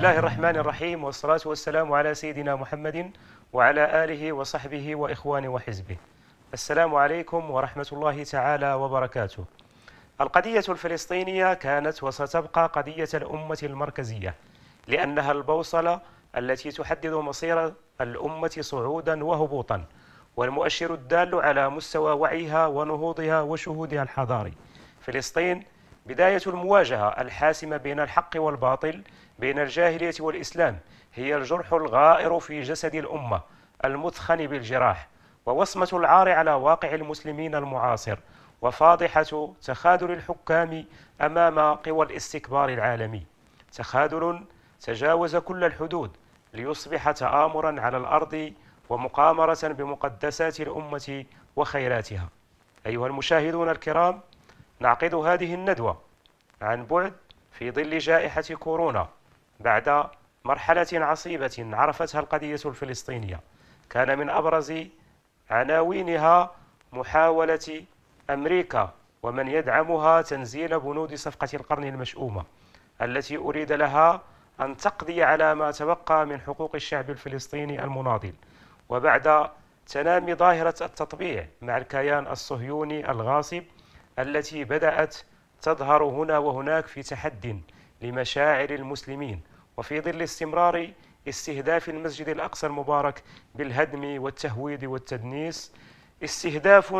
الله الرحمن الرحيم، والصلاة والسلام على سيدنا محمد وعلى آله وصحبه وإخوانه وحزبه. السلام عليكم ورحمة الله تعالى وبركاته. القضية الفلسطينية كانت وستبقى قضية الأمة المركزية، لأنها البوصلة التي تحدد مصير الأمة صعودا وهبوطا، والمؤشر الدال على مستوى وعيها ونهوضها وشهودها الحضاري. فلسطين بداية المواجهة الحاسمة بين الحق والباطل، بين الجاهلية والإسلام، هي الجرح الغائر في جسد الأمة المثخن بالجراح، ووصمة العار على واقع المسلمين المعاصر، وفاضحة تخاذل الحكام أمام قوى الاستكبار العالمي. تخاذل تجاوز كل الحدود ليصبح تآمرا على الأرض ومقامرة بمقدسات الأمة وخيراتها. أيها المشاهدون الكرام، نعقد هذه الندوة عن بعد في ظل جائحة كورونا، بعد مرحلة عصيبة عرفتها القضية الفلسطينية. كان من أبرز عناوينها محاولة أمريكا ومن يدعمها تنزيل بنود صفقة القرن المشؤومة، التي أريد لها أن تقضي على ما تبقى من حقوق الشعب الفلسطيني المناضل. وبعد تنامي ظاهرة التطبيع مع الكيان الصهيوني الغاصب التي بدأت تظهر هنا وهناك في تحد لمشاعر المسلمين، وفي ظل استمرار استهداف المسجد الأقصى المبارك بالهدم والتهويد والتدنيس، استهداف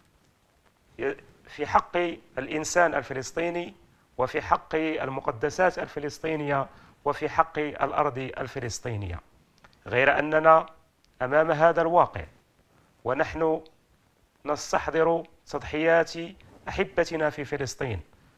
في حق الإنسان الفلسطيني، وفي حق المقدسات الفلسطينية، وفي حق الأرض الفلسطينية. غير أننا أمام هذا الواقع ونحن نستحضر تضحيات أحبتنا في فلسطين،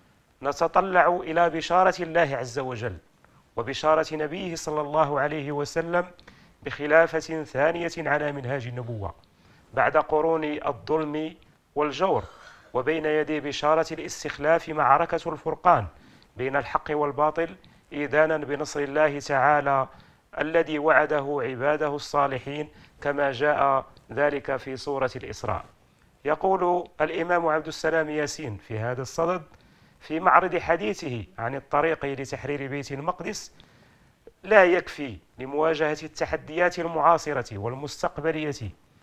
نتطلع إلى بشارة الله عز وجل وبشارة نبيه صلى الله عليه وسلم بخلافة ثانية على منهاج النبوة بعد قرون الظلم والجور، وبين يدي بشارة الاستخلاف معركة الفرقان بين الحق والباطل، إيذانا بنصر الله تعالى الذي وعده عباده الصالحين كما جاء ذلك في سورة الإسراء. يقول الإمام عبد السلام ياسين في هذا الصدد في معرض حديثه عن الطريق لتحرير بيت المقدس: لا يكفي لمواجهة التحديات المعاصرة والمستقبلية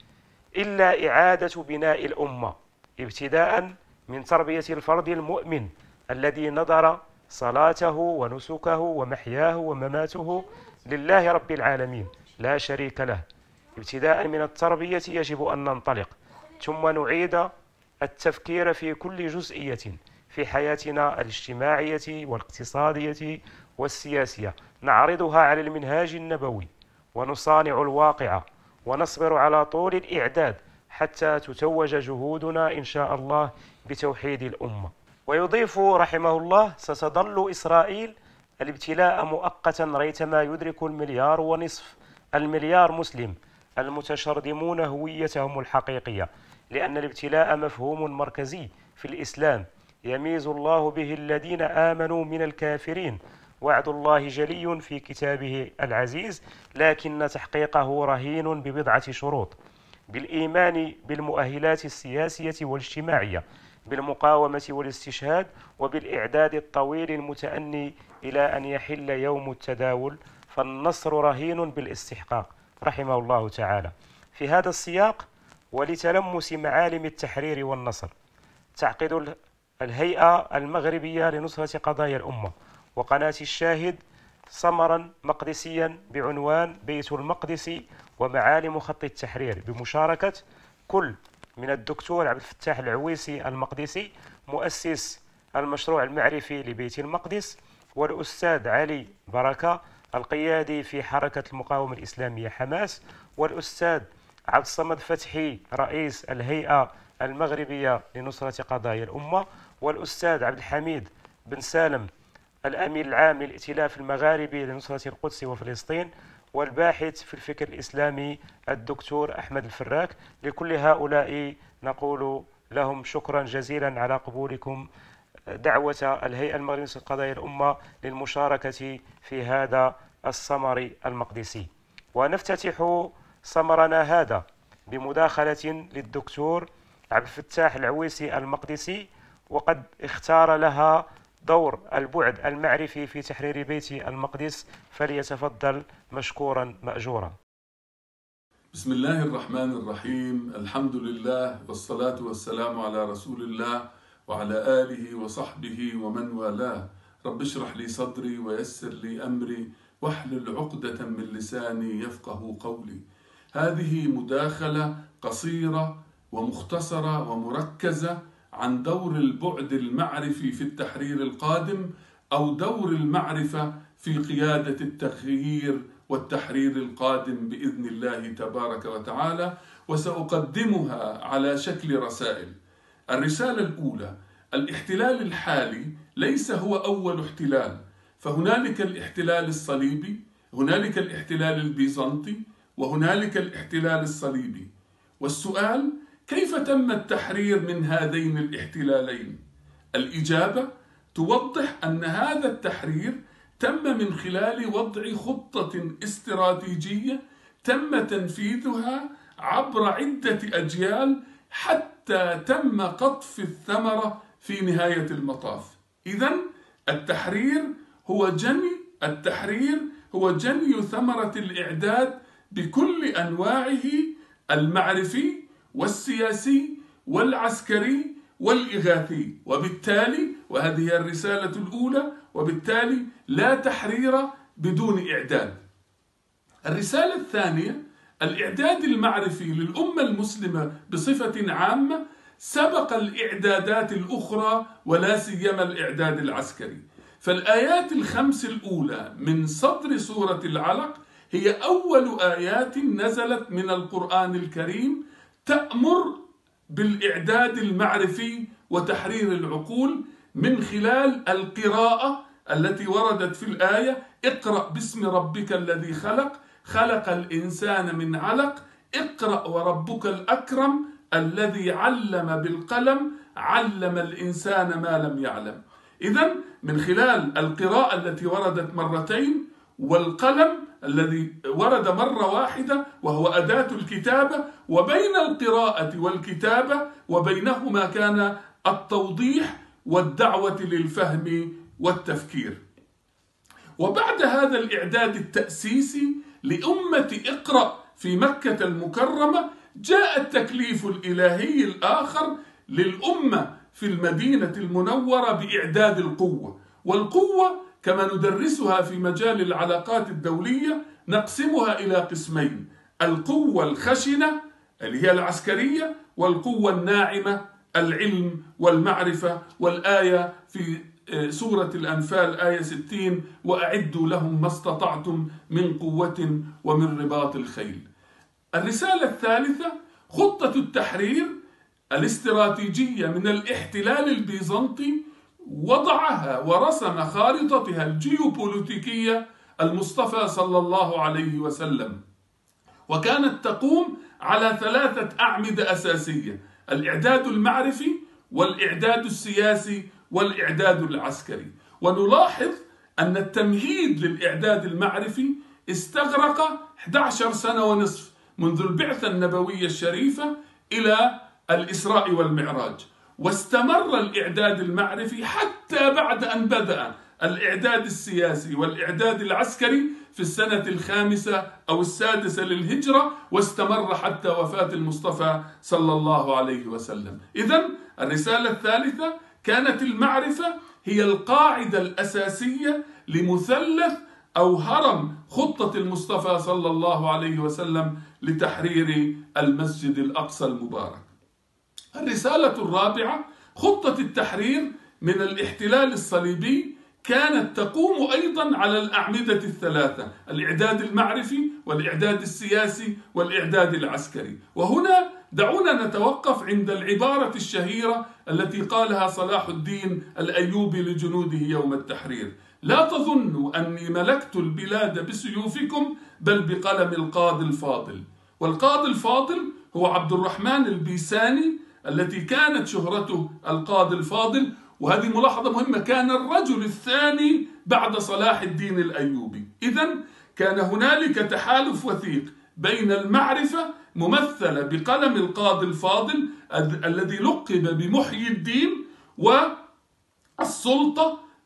إلا إعادة بناء الأمة، ابتداء من تربية الفرد المؤمن الذي نذر صلاته ونسكه ومحياه ومماته لله رب العالمين لا شريك له. ابتداء من التربية يجب أن ننطلق، ثم نعيد التفكير في كل جزئية في حياتنا الاجتماعية والاقتصادية والسياسية، نعرضها على المنهاج النبوي، ونصانع الواقع، ونصبر على طول الإعداد حتى تتوج جهودنا إن شاء الله بتوحيد الأمة. ويضيف رحمه الله: ستظل إسرائيل الابتلاء مؤقتا ريثما يدرك 1.5 مليار مسلم المتشرذمون هويتهم الحقيقية، لأن الابتلاء مفهوم مركزي في الإسلام يميز الله به الذين آمنوا من الكافرين. وعد الله جلي في كتابه العزيز، لكن تحقيقه رهين ببضعة شروط: بالإيمان بالمؤهلات السياسية والاجتماعية، بالمقاومة والاستشهاد، وبالإعداد الطويل المتأني إلى أن يحل يوم التداول، فالنصر رهين بالاستحقاق. رحمه الله تعالى. في هذا السياق ولتلمس معالم التحرير والنصر، تعقد الهيئة المغربية لنصرة قضايا الأمة وقناة الشاهد سمرا مقدسيا بعنوان بيت المقدس ومعالم خط التحرير، بمشاركة كل من الدكتور عبد الفتاح العويسي المقدسي مؤسس المشروع المعرفي لبيت المقدس، والأستاذ علي بركة القيادي في حركة المقاومة الإسلامية حماس، والأستاذ عبد الصمد فتحي رئيس الهيئة المغربية لنصرة قضايا الأمة، والأستاذ عبد الحميد بن سالم الأمين العام للائتلاف المغاربي لنصرة القدس وفلسطين، والباحث في الفكر الإسلامي الدكتور أحمد الفراك. لكل هؤلاء نقول لهم شكرا جزيلا على قبولكم دعوة الهيئة المغربية لنصرة قضايا الأمة للمشاركة في هذا السمر المقدسي. ونفتتح سمرنا هذا بمداخلة للدكتور عبد الفتاح العويسي المقدسي، وقد اختار لها دور البعد المعرفي في تحرير بيت المقدس، فليتفضل مشكورا مأجورا. بسم الله الرحمن الرحيم. الحمد لله والصلاة والسلام على رسول الله وعلى آله وصحبه ومن والاه. رب اشرح لي صدري ويسر لي أمري واحلل عقدة من لساني يفقه قولي. هذه مداخلة قصيرة ومختصرة ومركزة عن دور البعد المعرفي في التحرير القادم، أو دور المعرفة في قيادة التغيير والتحرير القادم بإذن الله تبارك وتعالى، وسأقدمها على شكل رسائل. الرسالة الأولى: الاحتلال الحالي ليس هو أول احتلال، فهنالك الاحتلال الصليبي، هنالك الاحتلال البيزنطي، وهنالك الاحتلال الصليبي. والسؤال: كيف تم التحرير من هذين الاحتلالين؟ الإجابة توضح أن هذا التحرير تم من خلال وضع خطة استراتيجية تم تنفيذها عبر عدة أجيال حتى تم قطف الثمرة في نهاية المطاف. إذن التحرير هو جني ثمرة الإعداد بكل أنواعه، المعرفي والسياسي والعسكري والإغاثي، وبالتالي وهذه هي الرسالة الأولى، وبالتالي لا تحرير بدون إعداد. الرسالة الثانية: الإعداد المعرفي للأمة المسلمة بصفة عامة سبق الإعدادات الأخرى، ولا سيما الإعداد العسكري. فالآيات الخمس الأولى من صدر سورة العلق هي أول آيات نزلت من القرآن الكريم تأمر بالإعداد المعرفي وتحرير العقول من خلال القراءة التي وردت في الآية: اقرأ باسم ربك الذي خلق، خلق الإنسان من علق، اقرأ وربك الأكرم الذي علم بالقلم، علم الإنسان ما لم يعلم. إذن من خلال القراءة التي وردت مرتين، والقلم الذي ورد مرة واحدة وهو أداة الكتابة، وبين القراءة والكتابة وبينهما كان التوضيح والدعوة للفهم والتفكير. وبعد هذا الإعداد التأسيسي لأمة اقرأ في مكة المكرمة، جاء التكليف الإلهي الآخر للأمة في المدينة المنورة بإعداد القوة. والقوة كما ندرسها في مجال العلاقات الدولية نقسمها إلى قسمين: القوة الخشنة اللي هي العسكرية، والقوة الناعمة العلم والمعرفة. والآية في سورة الأنفال آية 60: وأعدوا لهم ما استطعتم من قوة ومن رباط الخيل. الرسالة الثالثة: خطة التحرير الاستراتيجية من الاحتلال البيزنطي وضعها ورسم خارطتها الجيوبوليتيكية المصطفى صلى الله عليه وسلم، وكانت تقوم على ثلاثة أعمدة أساسية: الإعداد المعرفي والإعداد السياسي والإعداد العسكري. ونلاحظ أن التمهيد للإعداد المعرفي استغرق 11 سنة ونصف منذ البعثة النبوية الشريفة إلى الإسراء والمعراج، واستمر الإعداد المعرفي حتى بعد أن بدأ الإعداد السياسي والإعداد العسكري في السنة الخامسة أو السادسة للهجرة، واستمر حتى وفاة المصطفى صلى الله عليه وسلم. إذن الرسالة الثالثة كانت المعرفة هي القاعدة الأساسية لمثلث أو هرم خطة المصطفى صلى الله عليه وسلم لتحرير المسجد الأقصى المبارك. الرسالة الرابعة: خطة التحرير من الاحتلال الصليبي كانت تقوم أيضا على الأعمدة الثلاثة: الإعداد المعرفي والإعداد السياسي والإعداد العسكري. وهنا دعونا نتوقف عند العبارة الشهيرة التي قالها صلاح الدين الأيوبي لجنوده يوم التحرير: لا تظنوا أني ملكت البلاد بسيوفكم بل بقلم القاضي الفاضل. والقاضي الفاضل هو عبد الرحمن البيساني التي كانت شهرته القاضي الفاضل. وهذه ملاحظة مهمة: كان الرجل الثاني بعد صلاح الدين الأيوبي. إذن كان هنالك تحالف وثيق بين المعرفة ممثلة بقلم القاضي الفاضل الذي لقب بمحيي الدين، والسلطة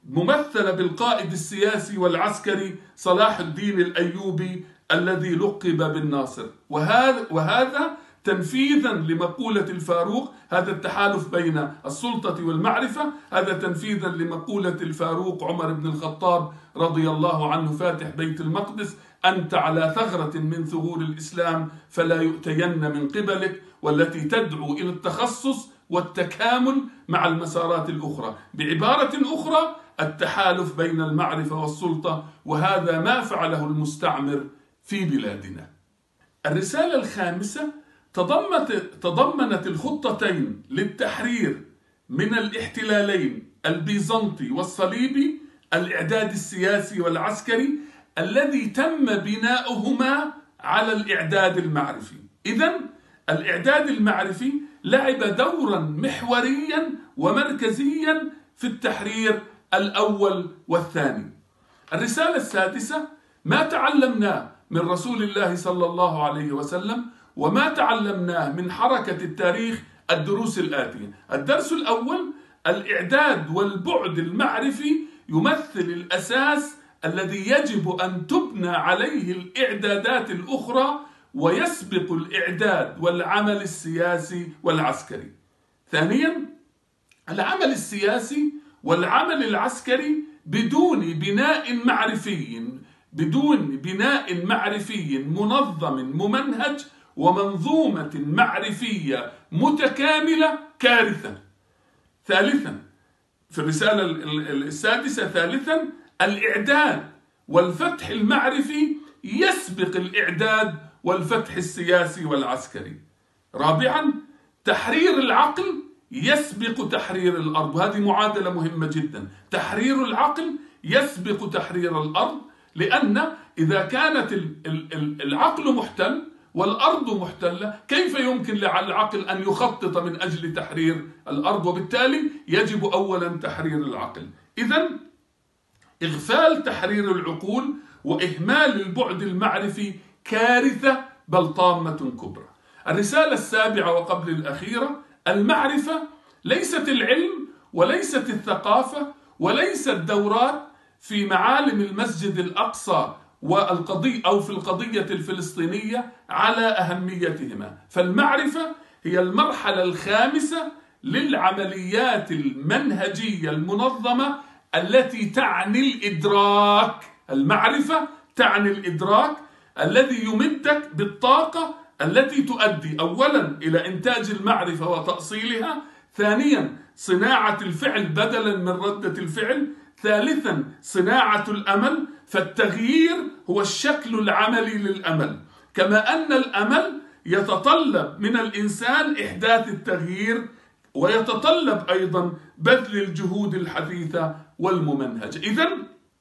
ممثلة بالقائد السياسي والعسكري صلاح الدين الأيوبي الذي لقب بالناصر. وهذا تنفيذا لمقولة الفاروق، هذا التحالف بين السلطة والمعرفة، هذا تنفيذا لمقولة الفاروق عمر بن الخطاب رضي الله عنه فاتح بيت المقدس: أنت على ثغرة من ثغور الإسلام فلا يؤتين من قبلك، والتي تدعو إلى التخصص والتكامل مع المسارات الأخرى. بعبارة أخرى، التحالف بين المعرفة والسلطة، وهذا ما فعله المستعمر في بلادنا. الرسالة الخامسة تضمنت الخطتين للتحرير من الاحتلالين البيزنطي والصليبي، الإعداد السياسي والعسكري الذي تم بناؤهما على الإعداد المعرفي. إذن الإعداد المعرفي لعب دورا محوريا ومركزيا في التحرير الأول والثاني. الرسالة السادسة: ما تعلمناه من رسول الله صلى الله عليه وسلم وما تعلمناه من حركة التاريخ الدروس الآتية. الدرس الأول: الإعداد والبعد المعرفي يمثل الأساس الذي يجب أن تبنى عليه الإعدادات الأخرى، ويسبق الإعداد والعمل السياسي والعسكري. ثانيا: العمل السياسي والعمل العسكري بدون بناء معرفي منظم ممنهج ومنظومة معرفية متكاملة كارثة. ثالثا، في الرسالة السادسة: ثالثا، الإعداد والفتح المعرفي يسبق الإعداد والفتح السياسي والعسكري. رابعا، تحرير العقل يسبق تحرير الأرض، وهذه معادلة مهمة جدا. تحرير العقل يسبق تحرير الأرض، لأن إذا كانت العقل محتل والأرض محتلة، كيف يمكن للعقل أن يخطط من أجل تحرير الأرض؟ وبالتالي يجب أولا تحرير العقل. إذن إغفال تحرير العقول وإهمال البعد المعرفي كارثة، بل طامة كبرى. الرسالة السابعة وقبل الأخيرة: المعرفة ليست العلم وليست الثقافة وليست دورات في معالم المسجد الأقصى في القضية الفلسطينية على أهميتهما، فالمعرفة هي المرحلة الخامسة للعمليات المنهجية المنظمة التي تعني الإدراك. المعرفة تعني الإدراك الذي يمدك بالطاقة التي تؤدي أولا إلى إنتاج المعرفة وتأصيلها، ثانيا صناعة الفعل بدلا من ردة الفعل، ثالثا صناعة الأمل، فالتغيير هو الشكل العملي للأمل، كما أن الأمل يتطلب من الإنسان إحداث التغيير، ويتطلب أيضا بذل الجهود الحثيثة والممنهجة. إذن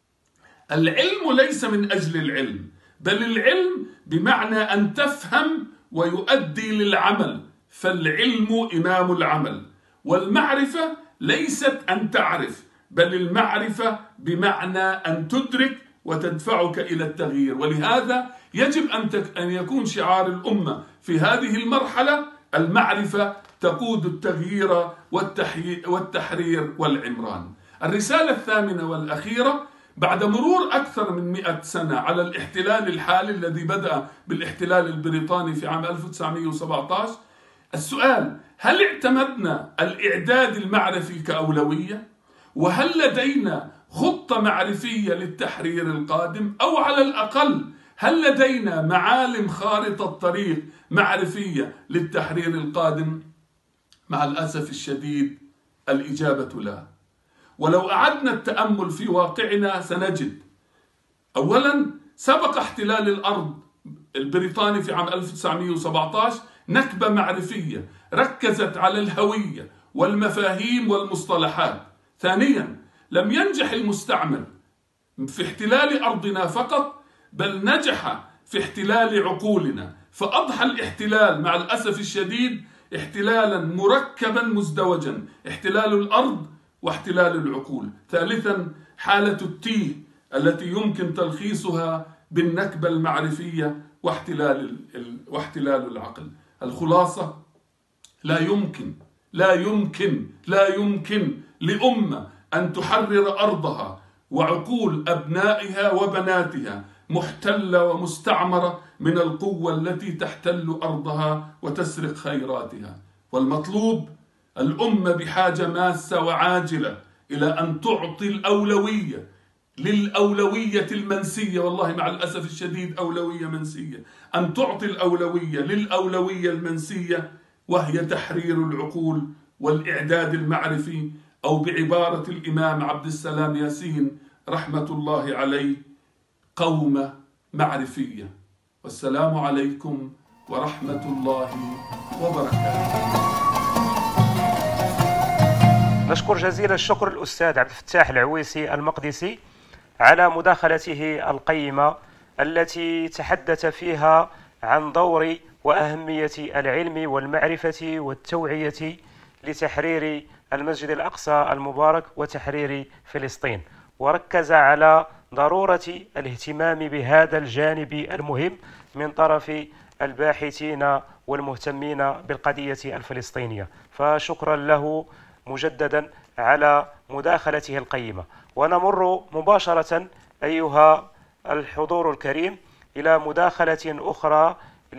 العلم ليس من أجل العلم، بل العلم بمعنى أن تفهم ويؤدي للعمل، فالعلم إمام العمل. والمعرفة ليست أن تعرف، بل المعرفة بمعنى أن تدرك وتدفعك إلى التغيير. ولهذا يجب أن يكون شعار الأمة في هذه المرحلة: المعرفة تقود التغيير والتحرير والعمران. الرسالة الثامنة والأخيرة: بعد مرور أكثر من 100 سنة على الاحتلال الحالي الذي بدأ بالاحتلال البريطاني في عام 1917، السؤال: هل اعتمدنا الإعداد المعرفي كأولوية؟ وهل لدينا خطة معرفية للتحرير القادم؟ أو على الأقل هل لدينا معالم خارطة طريق معرفية للتحرير القادم؟ مع الأسف الشديد الإجابة لا. ولو أعدنا التأمل في واقعنا سنجد: أولا، سبق احتلال الأرض البريطاني في عام 1917 نكبة معرفية ركزت على الهوية والمفاهيم والمصطلحات. ثانيا، لم ينجح المستعمر في احتلال أرضنا فقط، بل نجح في احتلال عقولنا، فأضحى الاحتلال مع الأسف الشديد احتلالا مركبا مزدوجا: احتلال الأرض واحتلال العقول. ثالثا، حالة التيه التي يمكن تلخيصها بالنكبة المعرفية واحتلال العقل. الخلاصة: لا يمكن لأمة أن تحرر أرضها وعقول أبنائها وبناتها محتلة ومستعمرة من القوة التي تحتل أرضها وتسرق خيراتها. والمطلوب، الأمة بحاجة ماسة وعاجلة إلى أن تعطي الأولوية للأولوية المنسية، والله مع الأسف الشديد أولوية منسية، أن تعطي الأولوية للأولوية المنسية، وهي تحرير العقول والإعداد المعرفي، أو بعبارة الإمام عبد السلام ياسين رحمة الله عليه: قومة معرفية. والسلام عليكم ورحمة الله وبركاته. نشكر جزيل الشكر الأستاذ عبد الفتاح العويسي المقدسي على مداخلته القيمة التي تحدث فيها عن دور وأهمية العلم والمعرفة والتوعية لتحرير المسجد الأقصى المبارك وتحرير فلسطين، وركز على ضرورة الاهتمام بهذا الجانب المهم من طرف الباحثين والمهتمين بالقضية الفلسطينية، فشكرا له مجددا على مداخلته القيمة. ونمر مباشرة أيها الحضور الكريم إلى مداخلة أخرى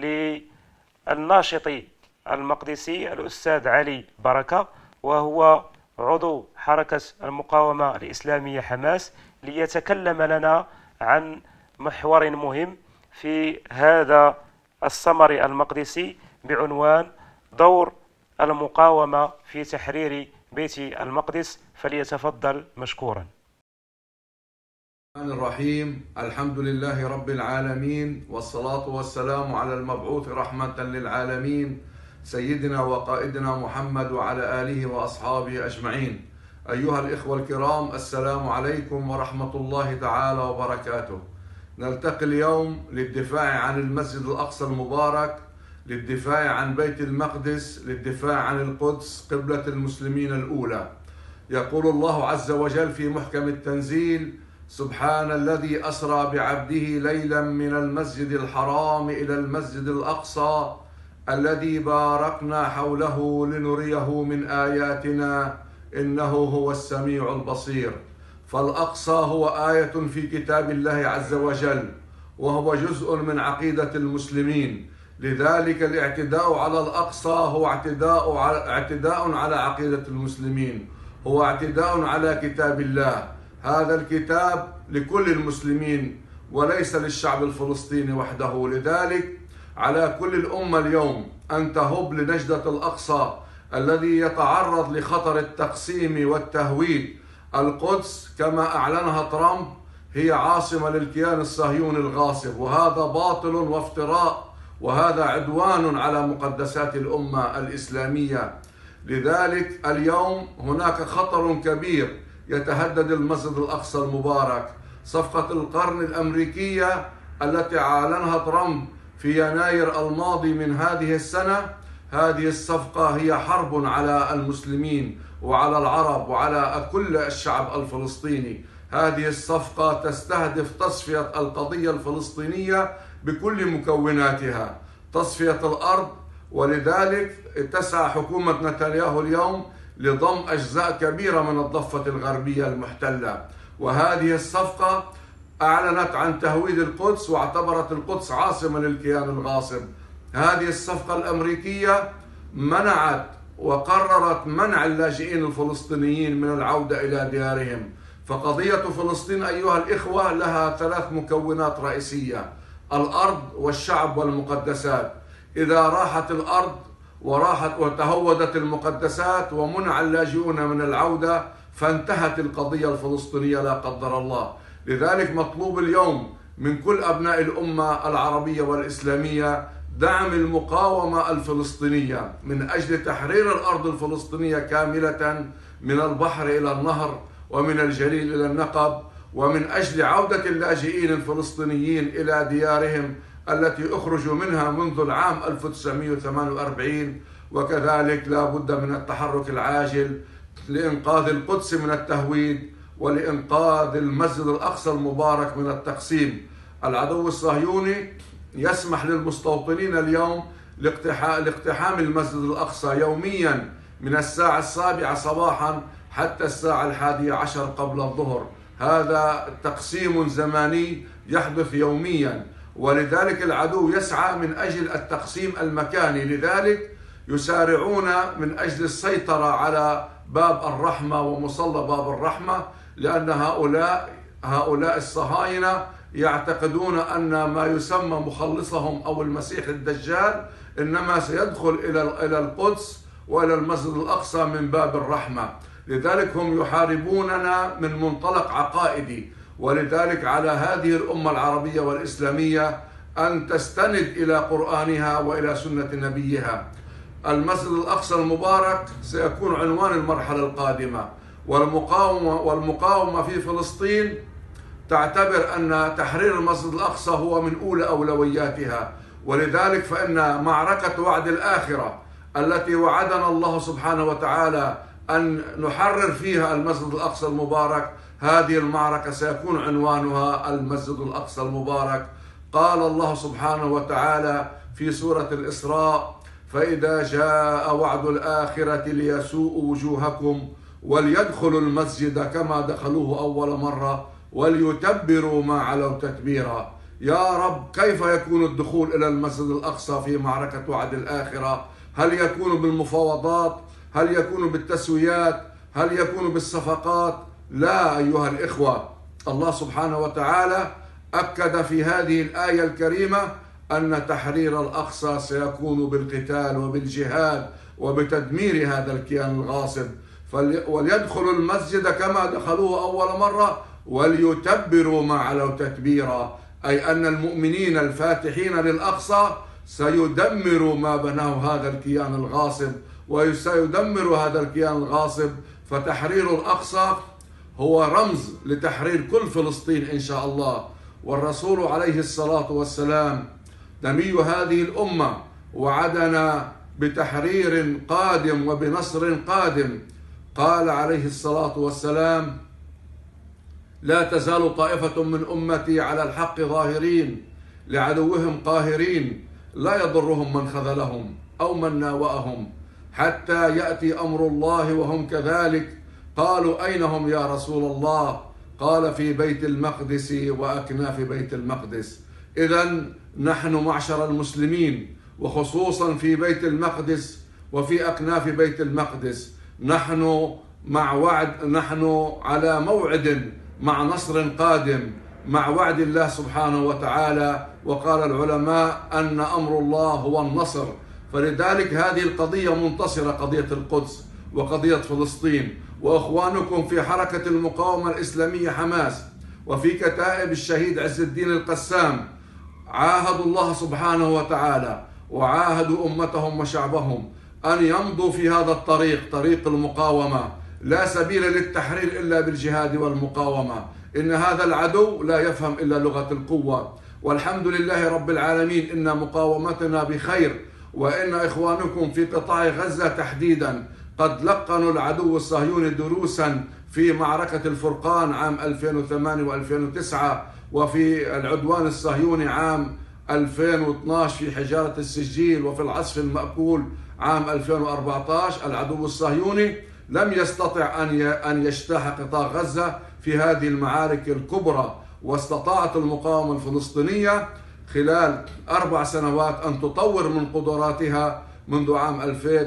للناشط المقدسي الأستاذ علي بركة، وهو عضو حركة المقاومة الإسلامية حماس، ليتكلم لنا عن محور مهم في هذا السمر المقدسي بعنوان دور المقاومة في تحرير بيت المقدس. فليتفضل مشكورا. الرحمن الرحيم. الحمد لله رب العالمين، والصلاة والسلام على المبعوث رحمة للعالمين سيدنا وقائدنا محمد وعلى آله وأصحابه أجمعين. أيها الإخوة الكرام، السلام عليكم ورحمة الله تعالى وبركاته. نلتقي اليوم للدفاع عن المسجد الأقصى المبارك، للدفاع عن بيت المقدس، للدفاع عن القدس قبلة المسلمين الأولى. يقول الله عز وجل في محكم التنزيل: سبحان الذي أسرى بعبده ليلا من المسجد الحرام إلى المسجد الأقصى الذي باركنا حوله لنريه من آياتنا إنه هو السميع البصير. فالأقصى هو آية في كتاب الله عز وجل، وهو جزء من عقيدة المسلمين. لذلك الاعتداء على الأقصى هو اعتداء على عقيدة المسلمين، هو اعتداء على كتاب الله. هذا الكتاب لكل المسلمين وليس للشعب الفلسطيني وحده. لذلك على كل الأمة اليوم أن تهب لنجدة الأقصى الذي يتعرض لخطر التقسيم والتهويد. القدس كما أعلنها ترامب هي عاصمة للكيان الصهيوني الغاصب، وهذا باطل وافتراء، وهذا عدوان على مقدسات الأمة الإسلامية. لذلك اليوم هناك خطر كبير يتهدد المسجد الأقصى المبارك. صفقة القرن الأمريكية التي أعلنها ترامب في يناير الماضي من هذه السنة، هذه الصفقة هي حرب على المسلمين وعلى العرب وعلى كل الشعب الفلسطيني. هذه الصفقة تستهدف تصفية القضية الفلسطينية بكل مكوناتها، تصفية الأرض. ولذلك تسعى حكومة نتنياهو اليوم لضم أجزاء كبيرة من الضفة الغربية المحتلة. وهذه الصفقة أعلنت عن تهويد القدس واعتبرت القدس عاصمة للكيان الغاصب. هذه الصفقة الأمريكية منعت وقررت منع اللاجئين الفلسطينيين من العودة إلى ديارهم. فقضية فلسطين أيها الإخوة لها ثلاث مكونات رئيسية: الأرض والشعب والمقدسات. إذا راحت الأرض وتهودت المقدسات ومنع اللاجئون من العودة فانتهت القضية الفلسطينية لا قدر الله. لذلك مطلوب اليوم من كل أبناء الأمة العربية والإسلامية دعم المقاومة الفلسطينية من أجل تحرير الأرض الفلسطينية كاملة من البحر إلى النهر ومن الجليل إلى النقب، ومن أجل عودة اللاجئين الفلسطينيين إلى ديارهم التي أخرجوا منها منذ العام 1948. وكذلك لا بد من التحرك العاجل لإنقاذ القدس من التهويد ولإنقاذ المسجد الأقصى المبارك من التقسيم. العدو الصهيوني يسمح للمستوطنين اليوم لاقتحام المسجد الأقصى يوميا من الساعة 7 صباحا حتى الساعة 11 قبل الظهر. هذا تقسيم زماني يحدث يوميا، ولذلك العدو يسعى من أجل التقسيم المكاني، لذلك يسارعون من أجل السيطرة على باب الرحمة ومصلى باب الرحمة، لأن هؤلاء الصهاينة يعتقدون أن ما يسمى مخلصهم أو المسيح الدجال إنما سيدخل إلى القدس وإلى المسجد الأقصى من باب الرحمة. لذلك هم يحاربوننا من منطلق عقائدي، ولذلك على هذه الأمة العربية والإسلامية أن تستند إلى قرآنها وإلى سنة نبيها. المسجد الأقصى المبارك سيكون عنوان المرحلة القادمة، والمقاومة في فلسطين تعتبر أن تحرير المسجد الأقصى هو من أولى أولوياتها، ولذلك فإن معركة وعد الآخرة التي وعدنا الله سبحانه وتعالى أن نحرر فيها المسجد الأقصى المبارك، هذه المعركة سيكون عنوانها المسجد الأقصى المبارك. قال الله سبحانه وتعالى في سورة الإسراء: فإذا جاء وعد الآخرة ليسوءوا وجوهكم وليدخلوا المسجد كما دخلوه أول مرة وليتبروا ما علوا تتبيرا. يا رب، كيف يكون الدخول إلى المسجد الأقصى في معركة وعد الآخرة؟ هل يكون بالمفاوضات؟ هل يكون بالتسويات؟ هل يكون بالصفقات؟ لا أيها الإخوة، الله سبحانه وتعالى أكد في هذه الآية الكريمة أن تحرير الأقصى سيكون بالقتال وبالجهاد وبتدمير هذا الكيان الغاصب. وليدخلوا المسجد كما دخلوه أول مرة وليتبروا ما علوا تتبيرا، أي أن المؤمنين الفاتحين للأقصى سيدمروا ما بناه هذا الكيان الغاصب، وسيدمر هذا الكيان الغاصب. فتحرير الأقصى هو رمز لتحرير كل فلسطين إن شاء الله. والرسول عليه الصلاة والسلام نبي هذه الأمة وعدنا بتحرير قادم وبنصر قادم. قال عليه الصلاة والسلام: لا تزال طائفة من أمتي على الحق ظاهرين لعدوهم قاهرين لا يضرهم من خذلهم أو من ناوأهم حتى يأتي أمر الله وهم كذلك. قالوا: أين هم يا رسول الله؟ قال: في بيت المقدس وأكناف بيت المقدس. إذن نحن معشر المسلمين، وخصوصا في بيت المقدس وفي أكناف بيت المقدس، نحن على موعد مع نصر قادم، مع وعد الله سبحانه وتعالى. وقال العلماء أن أمر الله هو النصر، فلذلك هذه القضية منتصرة، قضية القدس وقضية فلسطين. وأخوانكم في حركة المقاومة الإسلامية حماس وفي كتائب الشهيد عز الدين القسام عاهدوا الله سبحانه وتعالى وعاهدوا أمتهم وشعبهم أن يمضوا في هذا الطريق، طريق المقاومة. لا سبيل للتحرير إلا بالجهاد والمقاومة. إن هذا العدو لا يفهم إلا لغة القوة، والحمد لله رب العالمين إن مقاومتنا بخير، وإن إخوانكم في قطاع غزة تحديدا قد لقنوا العدو الصهيوني دروسا في معركة الفرقان عام 2008 و2009، وفي العدوان الصهيوني عام 2012 في حجارة السجيل، وفي العصف المأكول عام 2014. العدو الصهيوني لم يستطع أن يجتاح قطاع غزة في هذه المعارك الكبرى، واستطاعت المقاومة الفلسطينية خلال 4 سنوات أن تطور من قدراتها منذ عام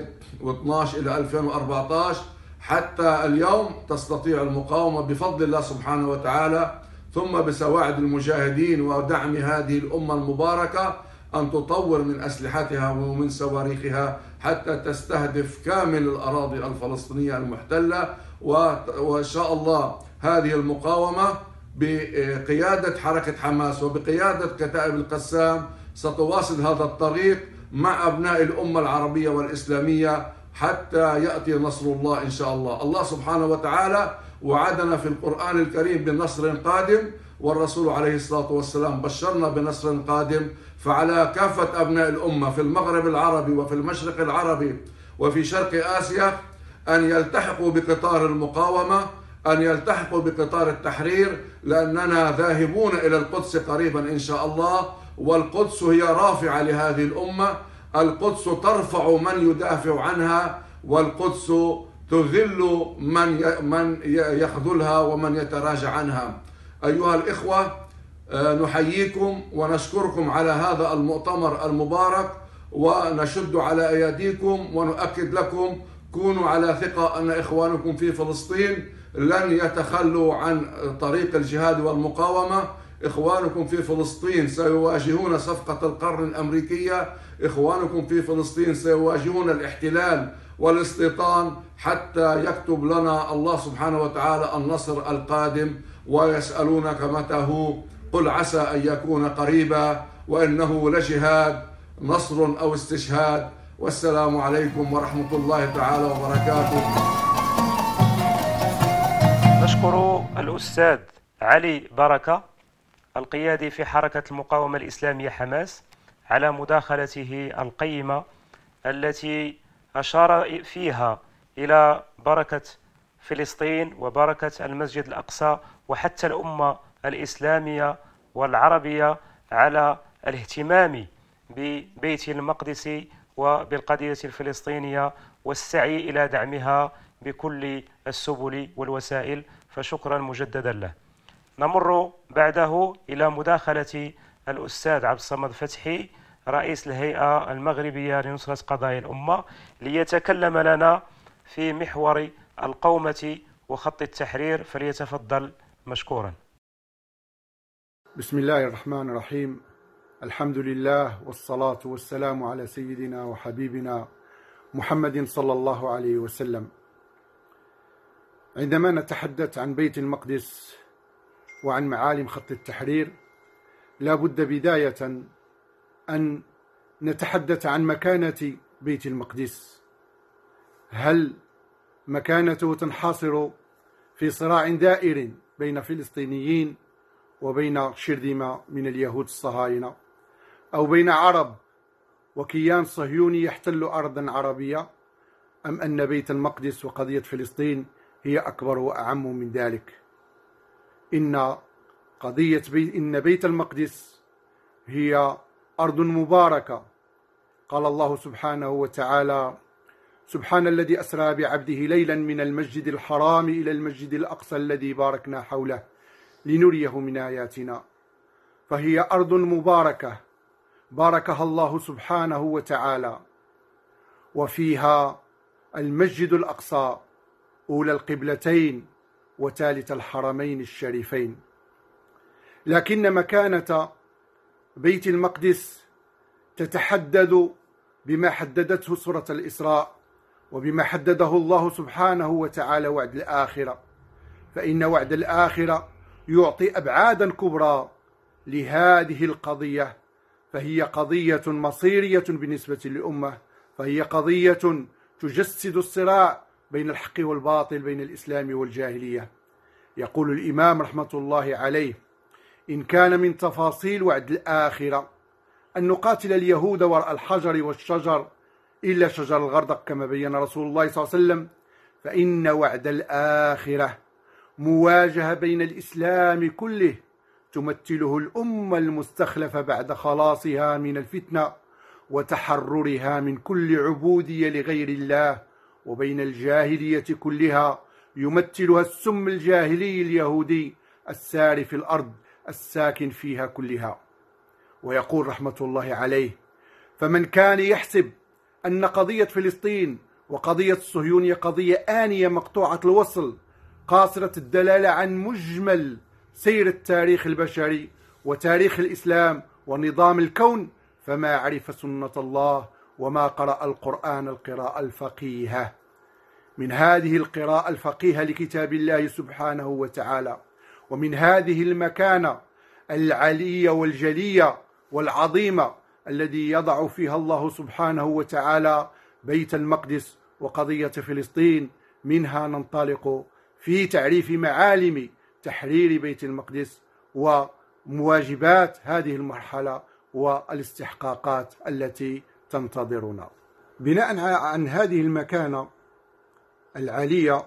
2012 إلى 2014 حتى اليوم. تستطيع المقاومة بفضل الله سبحانه وتعالى ثم بسواعد المجاهدين ودعم هذه الأمة المباركة أن تطور من أسلحتها ومن صواريخها حتى تستهدف كامل الأراضي الفلسطينية المحتلة. وإن شاء الله هذه المقاومة بقيادة حركة حماس وبقيادة كتائب القسام ستواصل هذا الطريق مع أبناء الأمة العربية والإسلامية حتى يأتي نصر الله إن شاء الله. الله سبحانه وتعالى وعدنا في القرآن الكريم بنصر قادم، والرسول عليه الصلاة والسلام بشرنا بنصر قادم. فعلى كافة أبناء الأمة في المغرب العربي وفي المشرق العربي وفي شرق آسيا أن يلتحقوا بقطار المقاومة، أن يلتحقوا بقطار التحرير، لأننا ذاهبون إلى القدس قريبا إن شاء الله. والقدس هي رافعة لهذه الأمة، القدس ترفع من يدافع عنها، والقدس تذل من يخذلها ومن يتراجع عنها. أيها الإخوة، نحييكم ونشكركم على هذا المؤتمر المبارك، ونشد على أيديكم ونؤكد لكم كونوا على ثقة أن إخوانكم في فلسطين لن يتخلوا عن طريق الجهاد والمقاومة. إخوانكم في فلسطين سيواجهون صفقة القرن الأمريكية، إخوانكم في فلسطين سيواجهون الاحتلال والاستيطان حتى يكتب لنا الله سبحانه وتعالى النصر القادم. ويسألونك متى هو، قل عسى أن يكون قريبا، وإنه لجهاد نصر أو استشهاد. والسلام عليكم ورحمة الله تعالى وبركاته. نشكر الأستاذ علي بركة القيادي في حركة المقاومة الإسلامية حماس على مداخلته القيمة التي أشار فيها إلى بركة فلسطين وبركة المسجد الأقصى وحتى الأمة الإسلامية والعربية على الاهتمام ببيت المقدس وبالقضية الفلسطينية والسعي إلى دعمها بكل السبل والوسائل، فشكرا مجددا له. نمر بعده إلى مداخلة الأستاذ عبد الصمد فتحي رئيس الهيئة المغربية لنصرة قضايا الأمة ليتكلم لنا في محور القومة وخط التحرير، فليتفضل مشكورا. بسم الله الرحمن الرحيم. الحمد لله والصلاة والسلام على سيدنا وحبيبنا محمد صلى الله عليه وسلم. عندما نتحدث عن بيت المقدس وعن معالم خط التحرير، لا بد بداية أن نتحدث عن مكانة بيت المقدس. هل مكانته تنحصر في صراع دائر بين فلسطينيين وبين شرذمة من اليهود الصهاينة، أو بين عرب وكيان صهيوني يحتل أرضا عربية، أم أن بيت المقدس وقضية فلسطين هي أكبر وأعم من ذلك؟ إن بيت المقدس هي أرض مباركة. قال الله سبحانه وتعالى: سبحان الذي أسرى بعبده ليلا من المسجد الحرام إلى المسجد الأقصى الذي باركنا حوله لنريه من آياتنا. فهي أرض مباركة باركها الله سبحانه وتعالى، وفيها المسجد الأقصى أولى القبلتين وثالث الحرمين الشريفين. لكن مكانة بيت المقدس تتحدد بما حددته سورة الإسراء وبما حدده الله سبحانه وتعالى وعد الآخرة، فإن وعد الآخرة يعطي أبعادا كبرى لهذه القضية، فهي قضية مصيرية بالنسبة للأمة، فهي قضية تجسد الصراع بين الحق والباطل، بين الإسلام والجاهلية. يقول الإمام رحمة الله عليه: إن كان من تفاصيل وعد الآخرة أن نقاتل اليهود وراء الحجر والشجر إلا شجر الغردق كما بين رسول الله صلى الله عليه وسلم، فإن وعد الآخرة مواجهة بين الإسلام كله تمثله الأمة المستخلفة بعد خلاصها من الفتنة وتحررها من كل عبودية لغير الله، وبين الجاهلية كلها يمثلها السم الجاهلي اليهودي الساري في الأرض الساكن فيها كلها. ويقول رحمة الله عليه: فمن كان يحسب أن قضية فلسطين وقضية الصهيونية قضية آنية مقطوعة الوصل قاصرة الدلالة عن مجمل سير التاريخ البشري وتاريخ الإسلام ونظام الكون، فما عرف سنة الله وما قرأ القرآن القراءة الفقيهة. من هذه القراءة الفقيهة لكتاب الله سبحانه وتعالى، ومن هذه المكانة العلية والجلية والعظيمة الذي يضع فيها الله سبحانه وتعالى بيت المقدس وقضية فلسطين، منها ننطلق في تعريف معالم تحرير بيت المقدس ومواجبات هذه المرحلة والاستحقاقات التي تنتظرنا. بناء عن هذه المكانة العالية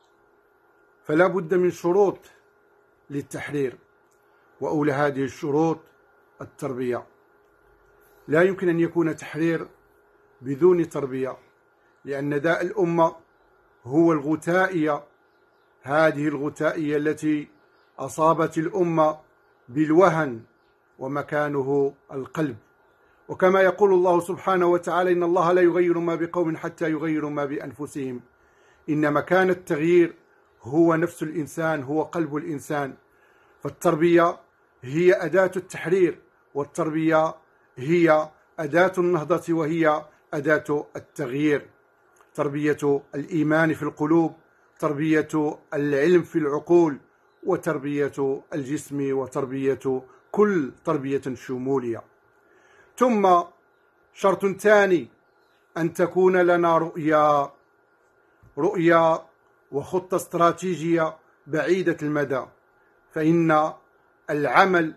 فلا بد من شروط للتحرير، وأولى هذه الشروط التربية. لا يمكن أن يكون تحرير بدون تربية، لأن داء الأمة هو الغثائية، هذه الغثائية التي أصابت الأمة بالوهن ومكانه القلب. وكما يقول الله سبحانه وتعالى: إن الله لا يغير ما بقوم حتى يغيروا ما بأنفسهم. إن مكان التغيير هو نفس الإنسان، هو قلب الإنسان. فالتربية هي أداة التحرير، والتربية هي أداة النهضة، وهي أداة التغيير. تربية الإيمان في القلوب، تربية العلم في العقول، وتربية الجسم، وتربية كل تربية شمولية. ثم شرط ثاني: أن تكون لنا رؤية وخطة استراتيجية بعيدة المدى، فإن العمل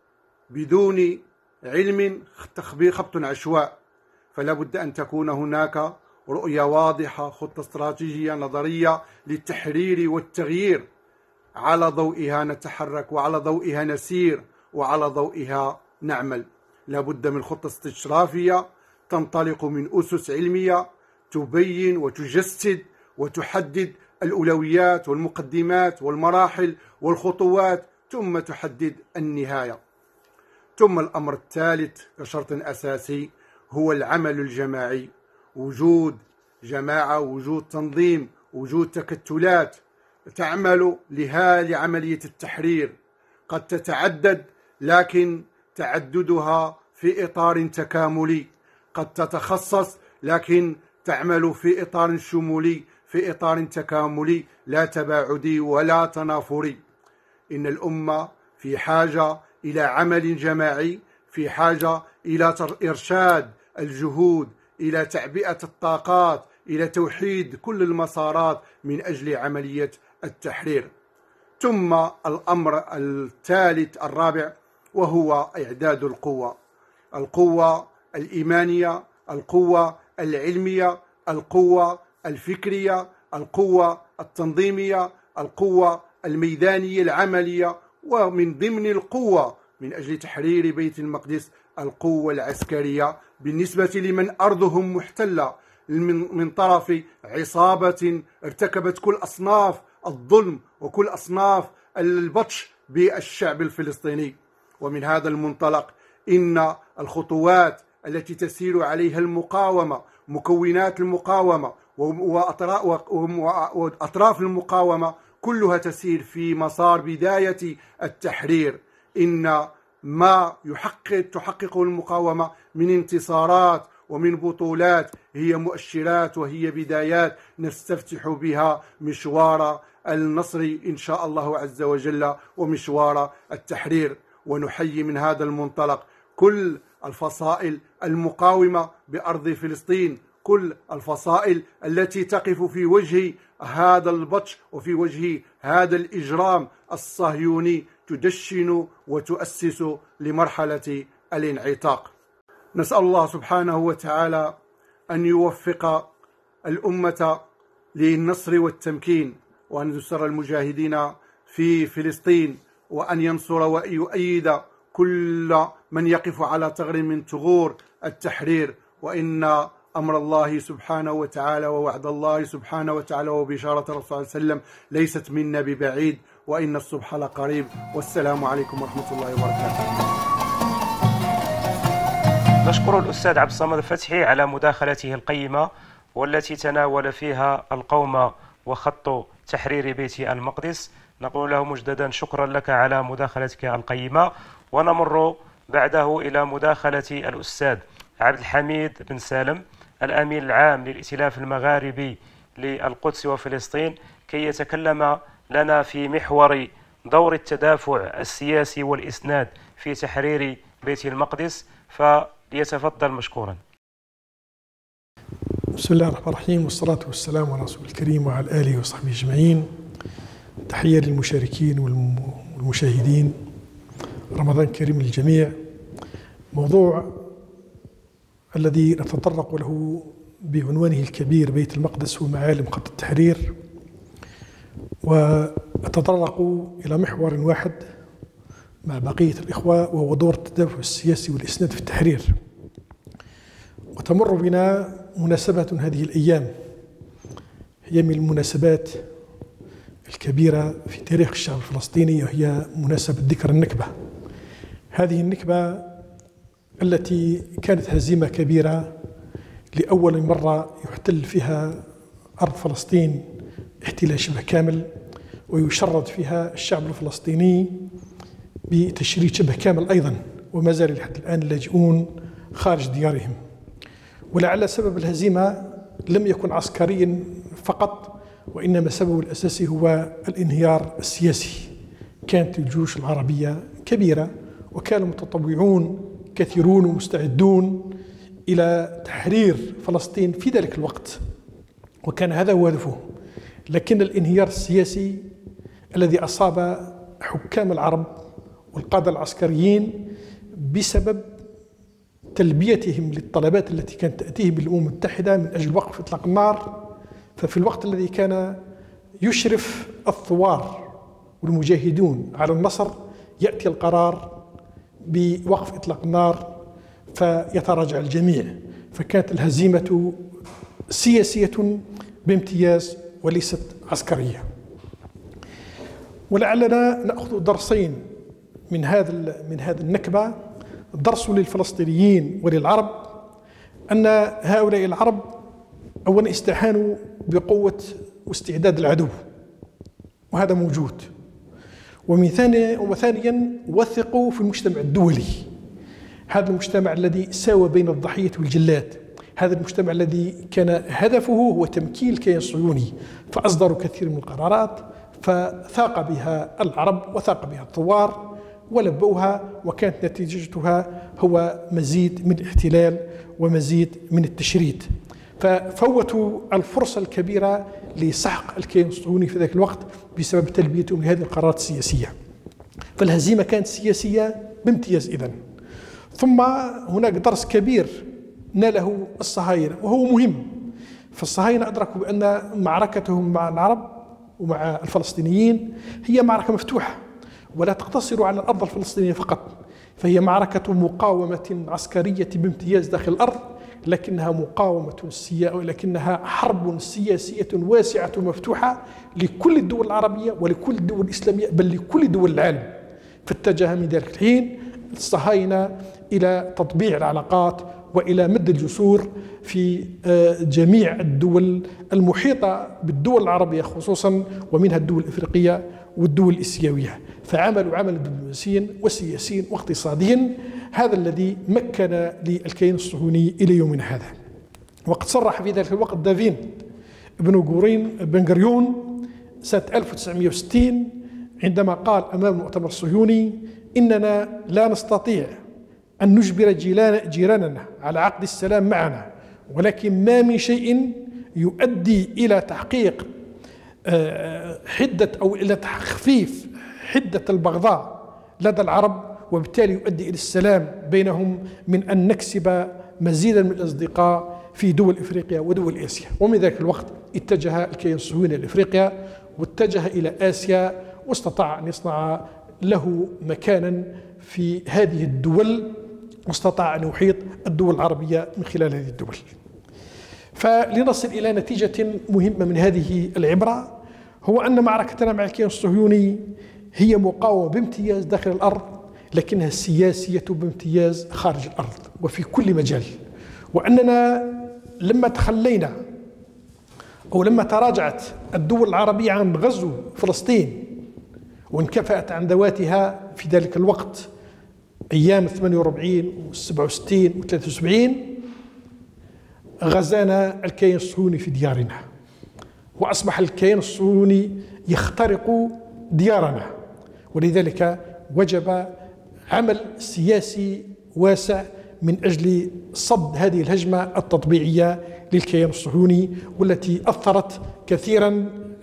بدون علم خبط عشواء، فلا بد أن تكون هناك رؤية واضحة، خطة استراتيجية نظرية للتحرير والتغيير، على ضوئها نتحرك، وعلى ضوئها نسير، وعلى ضوئها نعمل. لا بد من خطة استشرافية تنطلق من أسس علمية تبين وتجسد وتحدد الأولويات والمقدمات والمراحل والخطوات، ثم تحدد النهاية. ثم الأمر الثالث كشرط أساسي هو العمل الجماعي، وجود جماعة، وجود تنظيم، وجود تكتلات تعمل لعملية التحرير. قد تتعدد، لكن تعددها في إطار تكاملي، قد تتخصص لكن تعمل في إطار شمولي، في إطار تكاملي لا تباعدي ولا تنافري. إن الأمة في حاجة إلى عمل جماعي، في حاجة إلى إرشاد الجهود، إلى تعبئة الطاقات، إلى توحيد كل المسارات من أجل عملية التحرير. ثم الأمر الثالث الرابع وهو إعداد القوة الإيمانية، القوة العلمية، القوة الفكرية، القوة التنظيمية، القوة الميدانية العملية، ومن ضمن القوة من أجل تحرير بيت المقدس القوة العسكرية بالنسبة لمن أرضهم محتلة من طرف عصابة ارتكبت كل أصناف الظلم وكل أصناف البطش بالشعب الفلسطيني. ومن هذا المنطلق إن الخطوات التي تسير عليها المقاومة، مكونات المقاومة وأطراف المقاومة، كلها تسير في مسار بداية التحرير. إن ما تحققه المقاومة من انتصارات ومن بطولات هي مؤشرات وهي بدايات نستفتح بها مشوار النصر إن شاء الله عز وجل، ومشوار التحرير. ونحيي من هذا المنطلق كل الفصائل المقاومة بأرض فلسطين، كل الفصائل التي تقف في وجه هذا البطش وفي وجه هذا الإجرام الصهيوني، تدشن وتؤسس لمرحلة الانعتاق. نسأل الله سبحانه وتعالى أن يوفق الأمة للنصر والتمكين، وأن ينصر المجاهدين في فلسطين، وأن ينصر ويؤيد كل من يقف على ثغر من ثغور التحرير. وإن أمر الله سبحانه وتعالى ووعد الله سبحانه وتعالى وبشارة الرسول صلى الله عليه وسلم ليست منا ببعيد، وإن الصبح لقريب. والسلام عليكم ورحمة الله وبركاته. نشكر الأستاذ عبد الصمد الفتحي على مداخلته القيمة، والتي تناول فيها القوم وخط تحرير بيت المقدس. نقول له مجددا شكرا لك على مداخلتك القيمة. ونمر بعده إلى مداخلة الأستاذ عبد الحميد بن سالم، الأمين العام للائتلاف المغاربي للقدس وفلسطين، كي يتكلم لنا في محور دور التدافع السياسي والإسناد في تحرير بيت المقدس، فليتفضل مشكورا. بسم الله الرحمن الرحيم، والصلاة والسلام على رسول الكريم وعلى آله وصحبه أجمعين. تحية للمشاركين والمشاهدين، رمضان كريم للجميع. موضوع الذي نتطرق له بعنوانه الكبير بيت المقدس ومعالم خط التحرير، وأتطرق إلى محور واحد مع بقية الإخوة، وهو دور التدافع السياسي والإسناد في التحرير. وتمر بنا مناسبة هذه الأيام، هي من المناسبات الكبيرة في تاريخ الشعب الفلسطيني، وهي مناسبة ذكر النكبة. هذه النكبة التي كانت هزيمة كبيرة لأول مرة يحتل فيها أرض فلسطين احتلال شبه كامل، ويشرد فيها الشعب الفلسطيني بتشريد شبه كامل أيضا، وما زال لحد الآن اللاجئون خارج ديارهم. ولعل سبب الهزيمة لم يكن عسكريا فقط، وإنما سببه الأساسي هو الانهيار السياسي. كانت الجيوش العربية كبيرة، وكان المتطوعون كثيرون ومستعدون إلى تحرير فلسطين في ذلك الوقت، وكان هذا هو هدفه. لكن الانهيار السياسي الذي أصاب حكام العرب والقادة العسكريين بسبب تلبيتهم للطلبات التي كانت تأتيهم بالأمم المتحدة من أجل وقف إطلاق النار، ففي الوقت الذي كان يشرف الثوار والمجاهدون على النصر يأتي القرار بوقف إطلاق النار فيتراجع الجميع. فكانت الهزيمة سياسية بامتياز وليست عسكرية. ولعلنا نأخذ درسين من هذا النكبة. درس للفلسطينيين وللعرب أن هؤلاء العرب أولا استعانوا بقوة واستعداد العدو، وهذا موجود. وثانيا وثقوا في المجتمع الدولي، هذا المجتمع الذي ساوى بين الضحية والجلاد، هذا المجتمع الذي كان هدفه هو تمكين الكيان الصهيوني، فأصدروا كثير من القرارات فثاق بها العرب وثاق بها الثوار ولبوها، وكانت نتيجتها هو مزيد من الاحتلال ومزيد من التشريد. ففوتوا الفرصة الكبيرة لسحق الكيان الصهيوني في ذلك الوقت بسبب تلبيتهم لهذه القرارات السياسية. فالهزيمة كانت سياسية بامتياز إذن. ثم هناك درس كبير ناله الصهاينة وهو مهم. فالصهاينة أدركوا بأن معركتهم مع العرب ومع الفلسطينيين هي معركة مفتوحة ولا تقتصر على الأرض الفلسطينية فقط، فهي معركة مقاومة عسكرية بامتياز داخل الأرض، لكنها حرب سياسية واسعة مفتوحة لكل الدول العربية ولكل الدول الإسلامية، بل لكل دول العالم. فاتجه من ذلك الحين الصهاينة إلى تطبيع العلاقات وإلى مد الجسور في جميع الدول المحيطة بالدول العربية خصوصا، ومنها الدول الإفريقية والدول الإسيوية. فعملوا عملا دبلوماسيا وسياسيا واقتصاديا، هذا الذي مكن للكيان الصهيوني إلى يومنا هذا. وقد صرح في ذلك الوقت دافين بن غوريون سنة 1960 عندما قال أمام المؤتمر الصهيوني: إننا لا نستطيع أن نجبر جيراننا على عقد السلام معنا، ولكن ما من شيء يؤدي إلى تحقيق حدة أو إلى تخفيف حدة البغضاء لدى العرب، وبالتالي يؤدي إلى السلام بينهم، من أن نكسب مزيدا من الأصدقاء في دول إفريقيا ودول آسيا. ومن ذلك الوقت اتجه الكيان الصهيوني لإفريقيا واتجه إلى آسيا، واستطاع أن يصنع له مكانا في هذه الدول، واستطاع أن يحيط الدول العربية من خلال هذه الدول. فلنصل إلى نتيجة مهمة من هذه العبرة، هو أن معركتنا مع الكيان الصهيوني هي مقاومة بامتياز داخل الأرض، لكنها سياسية بامتياز خارج الأرض وفي كل مجال. وأننا لما تخلينا أو لما تراجعت الدول العربية عن غزو فلسطين وانكفأت عن ذواتها في ذلك الوقت أيام 48 و67 و73، غزانا الكيان الصهيوني في ديارنا، وأصبح الكيان الصهيوني يخترق ديارنا. ولذلك وجب عمل سياسي واسع من أجل صد هذه الهجمة التطبيعية للكيان الصهيوني، والتي أثرت كثيرا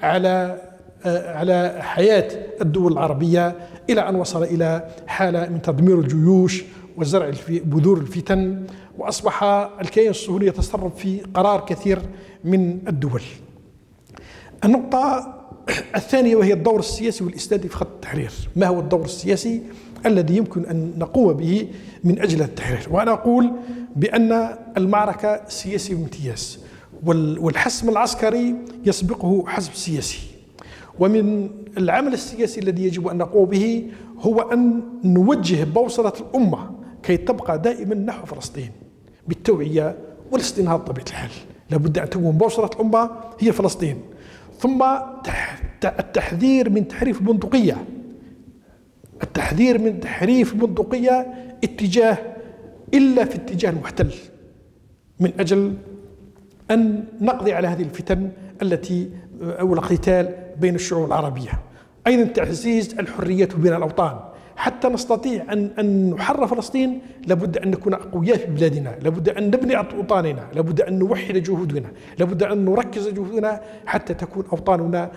على حياة الدول العربية، إلى أن وصل إلى حالة من تدمير الجيوش وزرع بذور الفتن، وأصبح الكيان الصهيوني يتصرف في قرار كثير من الدول. النقطة الثانية وهي الدور السياسي والإسنادي في خط التحرير. ما هو الدور السياسي الذي يمكن أن نقوم به من أجل التحرير؟ وأنا أقول بأن المعركة سياسية بامتياز، والحسم العسكري يسبقه حسم سياسي. ومن العمل السياسي الذي يجب أن نقوم به هو أن نوجه بوصلة الأمة كي تبقى دائما نحو فلسطين بالتوعية والاستنهاض بطبيعة الحال. لابد أن تكون بوصلة الأمة هي فلسطين. ثم التحذير من تحريف البندقية، التحذير من تحريف البندقية إلا في اتجاه المحتل، من أجل أن نقضي على هذه الفتن أو القتال بين الشعوب العربية. أيضا تعزيز الحريات بين الأوطان حتى نستطيع أن نحرر فلسطين. لابد أن نكون أقوياء في بلادنا، لابد أن نبني أوطاننا، لابد أن نوحد جهودنا، لابد أن نركز جهودنا حتى تكون أوطاننا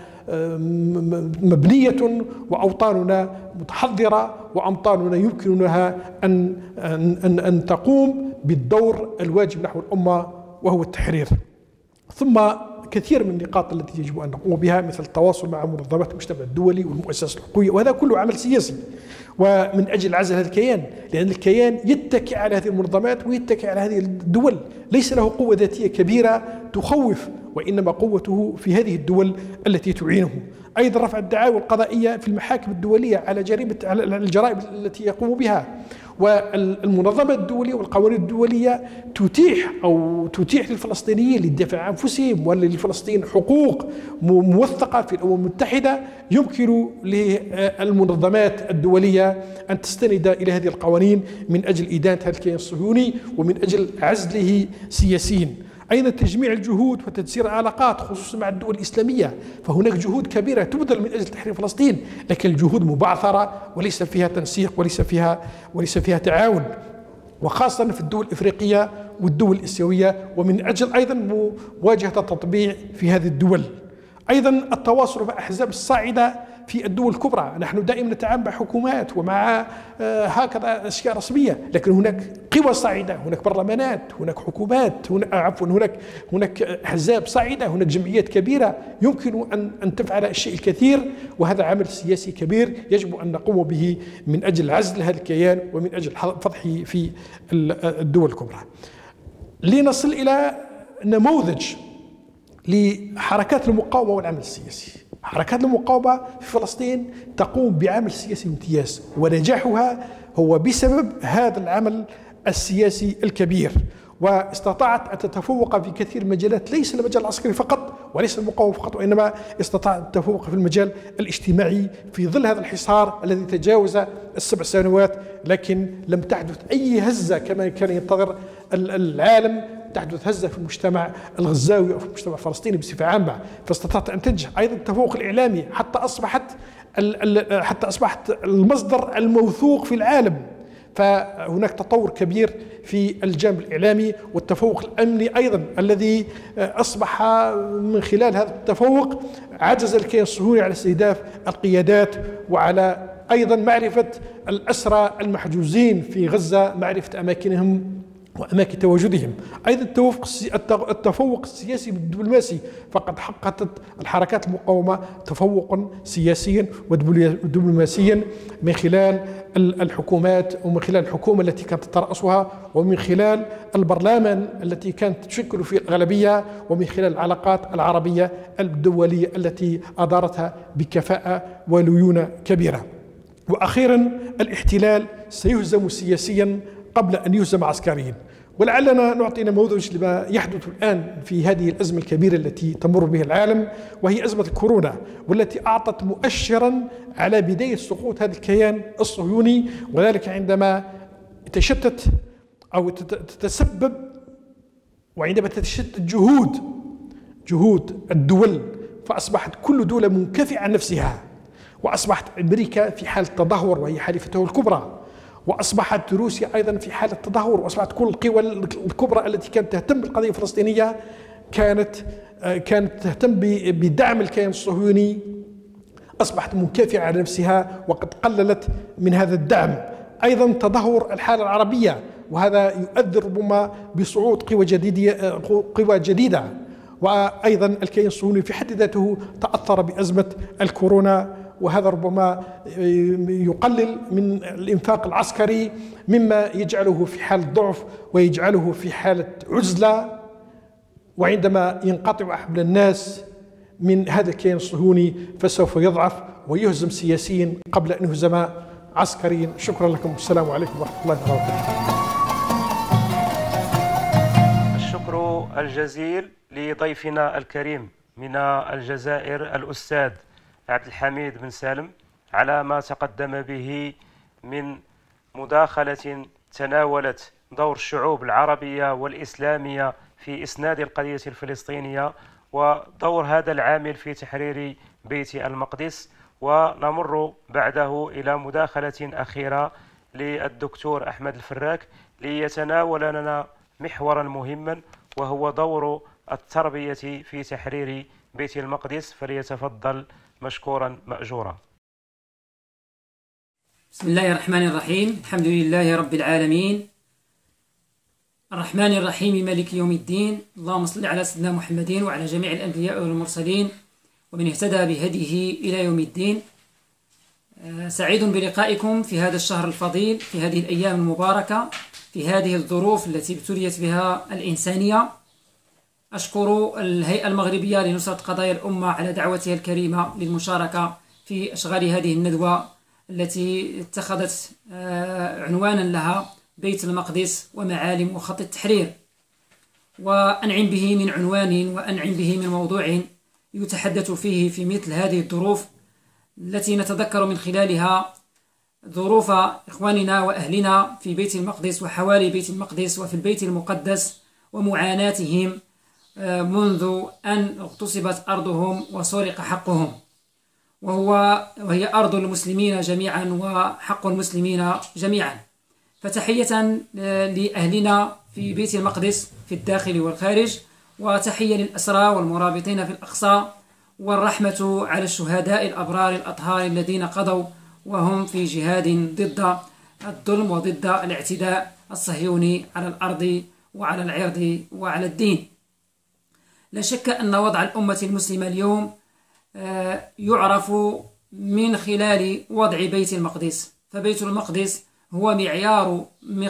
مبنية وأوطاننا متحضرة وأوطاننا يمكنها أن تقوم بالدور الواجب نحو الأمة وهو التحرير. ثم كثير من النقاط التي يجب أن نقوم بها مثل التواصل مع منظمات المجتمع الدولي والمؤسسات الحقوقية، وهذا كله عمل سياسي ومن أجل عزل هذا الكيان، لأن الكيان يتكئ على هذه المنظمات ويتكئ على هذه الدول، ليس له قوة ذاتية كبيرة تخوف، وإنما قوته في هذه الدول التي تعينه. أيضا رفع الدعاوى القضائية في المحاكم الدولية على الجرائم التي يقوم بها. والمنظمات الدولية والقوانين الدولية تتيح للفلسطينيين للدفاع عن أنفسهم، وللفلسطينيين حقوق موثقة في الأمم المتحدة. يمكن للمنظمات الدولية أن تستند إلى هذه القوانين من أجل إدانة هذا الكيان الصهيوني ومن أجل عزله سياسيا. أيضا تجميع الجهود وتجسير العلاقات خصوصا مع الدول الإسلامية، فهناك جهود كبيرة تبذل من أجل تحرير فلسطين، لكن الجهود مبعثرة وليس فيها تنسيق وليس فيها تعاون، وخاصة في الدول الإفريقية والدول الآسيوية، ومن أجل أيضا مواجهة التطبيع في هذه الدول. أيضا التواصل مع أحزاب الصاعدة في الدول الكبرى. نحن دائما نتعامل مع حكومات ومع هكذا أشياء رسمية، لكن هناك قوى صاعدة، هناك برلمانات، هناك حكومات، هناك أحزاب صاعدة، هناك جمعيات كبيرة يمكن أن تفعل الشيء الكثير، وهذا عمل سياسي كبير يجب أن نقوم به من أجل عزل هذا الكيان ومن أجل فضحه في الدول الكبرى. لنصل إلى نموذج لحركات المقاومة والعمل السياسي. حركات المقاومة في فلسطين تقوم بعمل سياسي امتياز، ونجاحها هو بسبب هذا العمل السياسي الكبير، واستطاعت أن تتفوق في كثير من المجالات، ليس المجال العسكري فقط وليس المقاومة فقط، وإنما استطاعت التفوق في المجال الاجتماعي في ظل هذا الحصار الذي تجاوز ال7 سنوات، لكن لم تحدث أي هزة كما كان ينتظر العالم تحدث هزة في المجتمع الغزاوي أو في المجتمع الفلسطيني بصفة عامة. فاستطاعت أن تنجح. أيضا التفوق الإعلامي حتى أصبحت المصدر الموثوق في العالم، فهناك تطور كبير في الجانب الإعلامي. والتفوق الأمني أيضا الذي أصبح من خلال هذا التفوق عجز الكيان الصهيوني على استهداف القيادات، وعلى أيضا معرفة الأسرى المحجوزين في غزة، معرفة أماكنهم وأماكن تواجدهم. أيضا التفوق السياسي والدبلوماسي، فقد حققت الحركات المقاومة تفوقا سياسيا ودبلوماسيا من خلال الحكومات، ومن خلال الحكومة التي كانت ترأسها، ومن خلال البرلمان التي كانت تشكل فيه الأغلبية، ومن خلال العلاقات العربية الدولية التي أدارتها بكفاءة وليونة كبيرة. وأخيرا الاحتلال سيهزم سياسيا قبل أن يهزم عسكريا. ولعلنا نعطي نموذج لما يحدث الآن في هذه الأزمة الكبيرة التي تمر بها العالم، وهي أزمة الكورونا، والتي أعطت مؤشرا على بداية سقوط هذا الكيان الصهيوني، وذلك عندما تشتت أو تتسبب، وعندما تتشتت جهود الدول، فأصبحت كل دولة منكفئة عن نفسها، وأصبحت أمريكا في حالة تدهور وهي حليفته الكبرى، وأصبحت روسيا أيضا في حالة تدهور، وأصبحت كل القوى الكبرى التي كانت تهتم بالقضية الفلسطينية كانت تهتم بدعم الكيان الصهيوني، أصبحت منكفئة على نفسها وقد قللت من هذا الدعم. أيضا تدهور الحالة العربية، وهذا يؤثر ربما بصعود قوى جديدة. وأيضا الكيان الصهيوني في حد ذاته تأثر بأزمة الكورونا، وهذا ربما يقلل من الإنفاق العسكري، مما يجعله في حالة ضعف ويجعله في حالة عزلة وعندما ينقطع حبل الناس من هذا الكيان الصهيوني فسوف يضعف ويهزم سياسيا قبل أن يهزم عسكريا. شكرا لكم، السلام عليكم ورحمة الله وبركاته. الشكر الجزيل لضيفنا الكريم من الجزائر الأستاذ عبد الحميد بن سالم على ما تقدم به من مداخلة تناولت دور الشعوب العربية والإسلامية في إسناد القضية الفلسطينية ودور هذا العامل في تحرير بيت المقدس. ونمر بعده إلى مداخلة أخيرة للدكتور أحمد الفراك ليتناول لنا محورا مهما وهو دور التربية في تحرير بيت المقدس، فليتفضل مشكورا مأجورا. بسم الله الرحمن الرحيم، الحمد لله رب العالمين، الرحمن الرحيم، مالك يوم الدين، اللهم صل على سيدنا محمد وعلى جميع الأنبياء والمرسلين ومن اهتدى بهديه إلى يوم الدين. سعيد بلقائكم في هذا الشهر الفضيل، في هذه الأيام المباركة، في هذه الظروف التي ابتليت بها الإنسانية. أشكر الهيئة المغربية لنصرة قضايا الأمة على دعوتها الكريمة للمشاركة في إشغال هذه الندوة التي اتخذت عنوانا لها بيت المقدس ومعالم وخط التحرير، وأنعم به من عنوان وأنعم به من موضوع يتحدث فيه في مثل هذه الظروف التي نتذكر من خلالها ظروف إخواننا وأهلنا في بيت المقدس وحوالي بيت المقدس وفي البيت المقدس ومعاناتهم منذ أن اغتصبت أرضهم وسرق حقهم، وهي أرض المسلمين جميعا وحق المسلمين جميعا. فتحية لأهلنا في بيت المقدس في الداخل والخارج، وتحية للأسرى والمرابطين في الأقصى، والرحمة على الشهداء الأبرار الأطهار الذين قضوا وهم في جهاد ضد الظلم وضد الاعتداء الصهيوني على الأرض وعلى العرض وعلى الدين. لا شك أن وضع الأمة المسلمة اليوم يعرف من خلال وضع بيت المقدس، فبيت المقدس هو معيار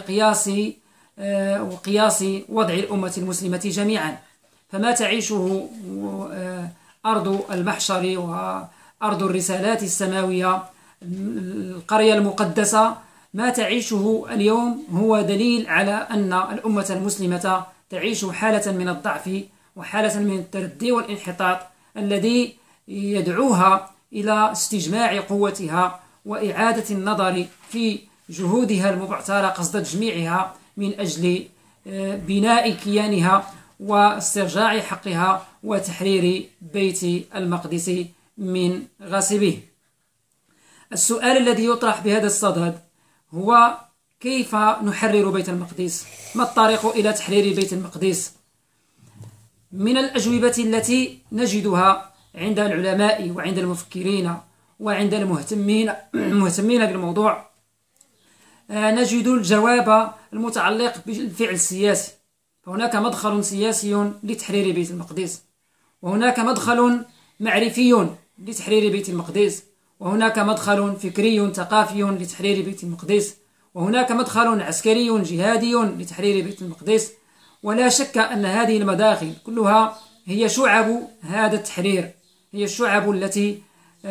وقياس وضع الأمة المسلمة جميعا. فما تعيشه أرض المحشر وأرض الرسالات السماوية، القرية المقدسة، ما تعيشه اليوم هو دليل على أن الأمة المسلمة تعيش حالة من الضعف وحالة من التردي والانحطاط الذي يدعوها إلى استجماع قوتها وإعادة النظر في جهودها المبعثرة قصد تجميعها من أجل بناء كيانها واسترجاع حقها وتحرير بيت المقدس من غاصبيه. السؤال الذي يطرح بهذا الصدد هو: كيف نحرر بيت المقدس؟ ما الطريق إلى تحرير بيت المقدس؟ من الأجوبة التي نجدها عند العلماء وعند المفكرين وعند المهتمين بالموضوع، نجد الجواب المتعلق بالفعل السياسي. فهناك مدخل سياسي لتحرير بيت المقدس، وهناك مدخل معرفي لتحرير بيت المقدس، وهناك مدخل فكري ثقافي لتحرير بيت المقدس، وهناك مدخل عسكري جهادي لتحرير بيت المقدس. ولا شك أن هذه المداخل كلها هي شعب هذا التحرير، هي الشعب التي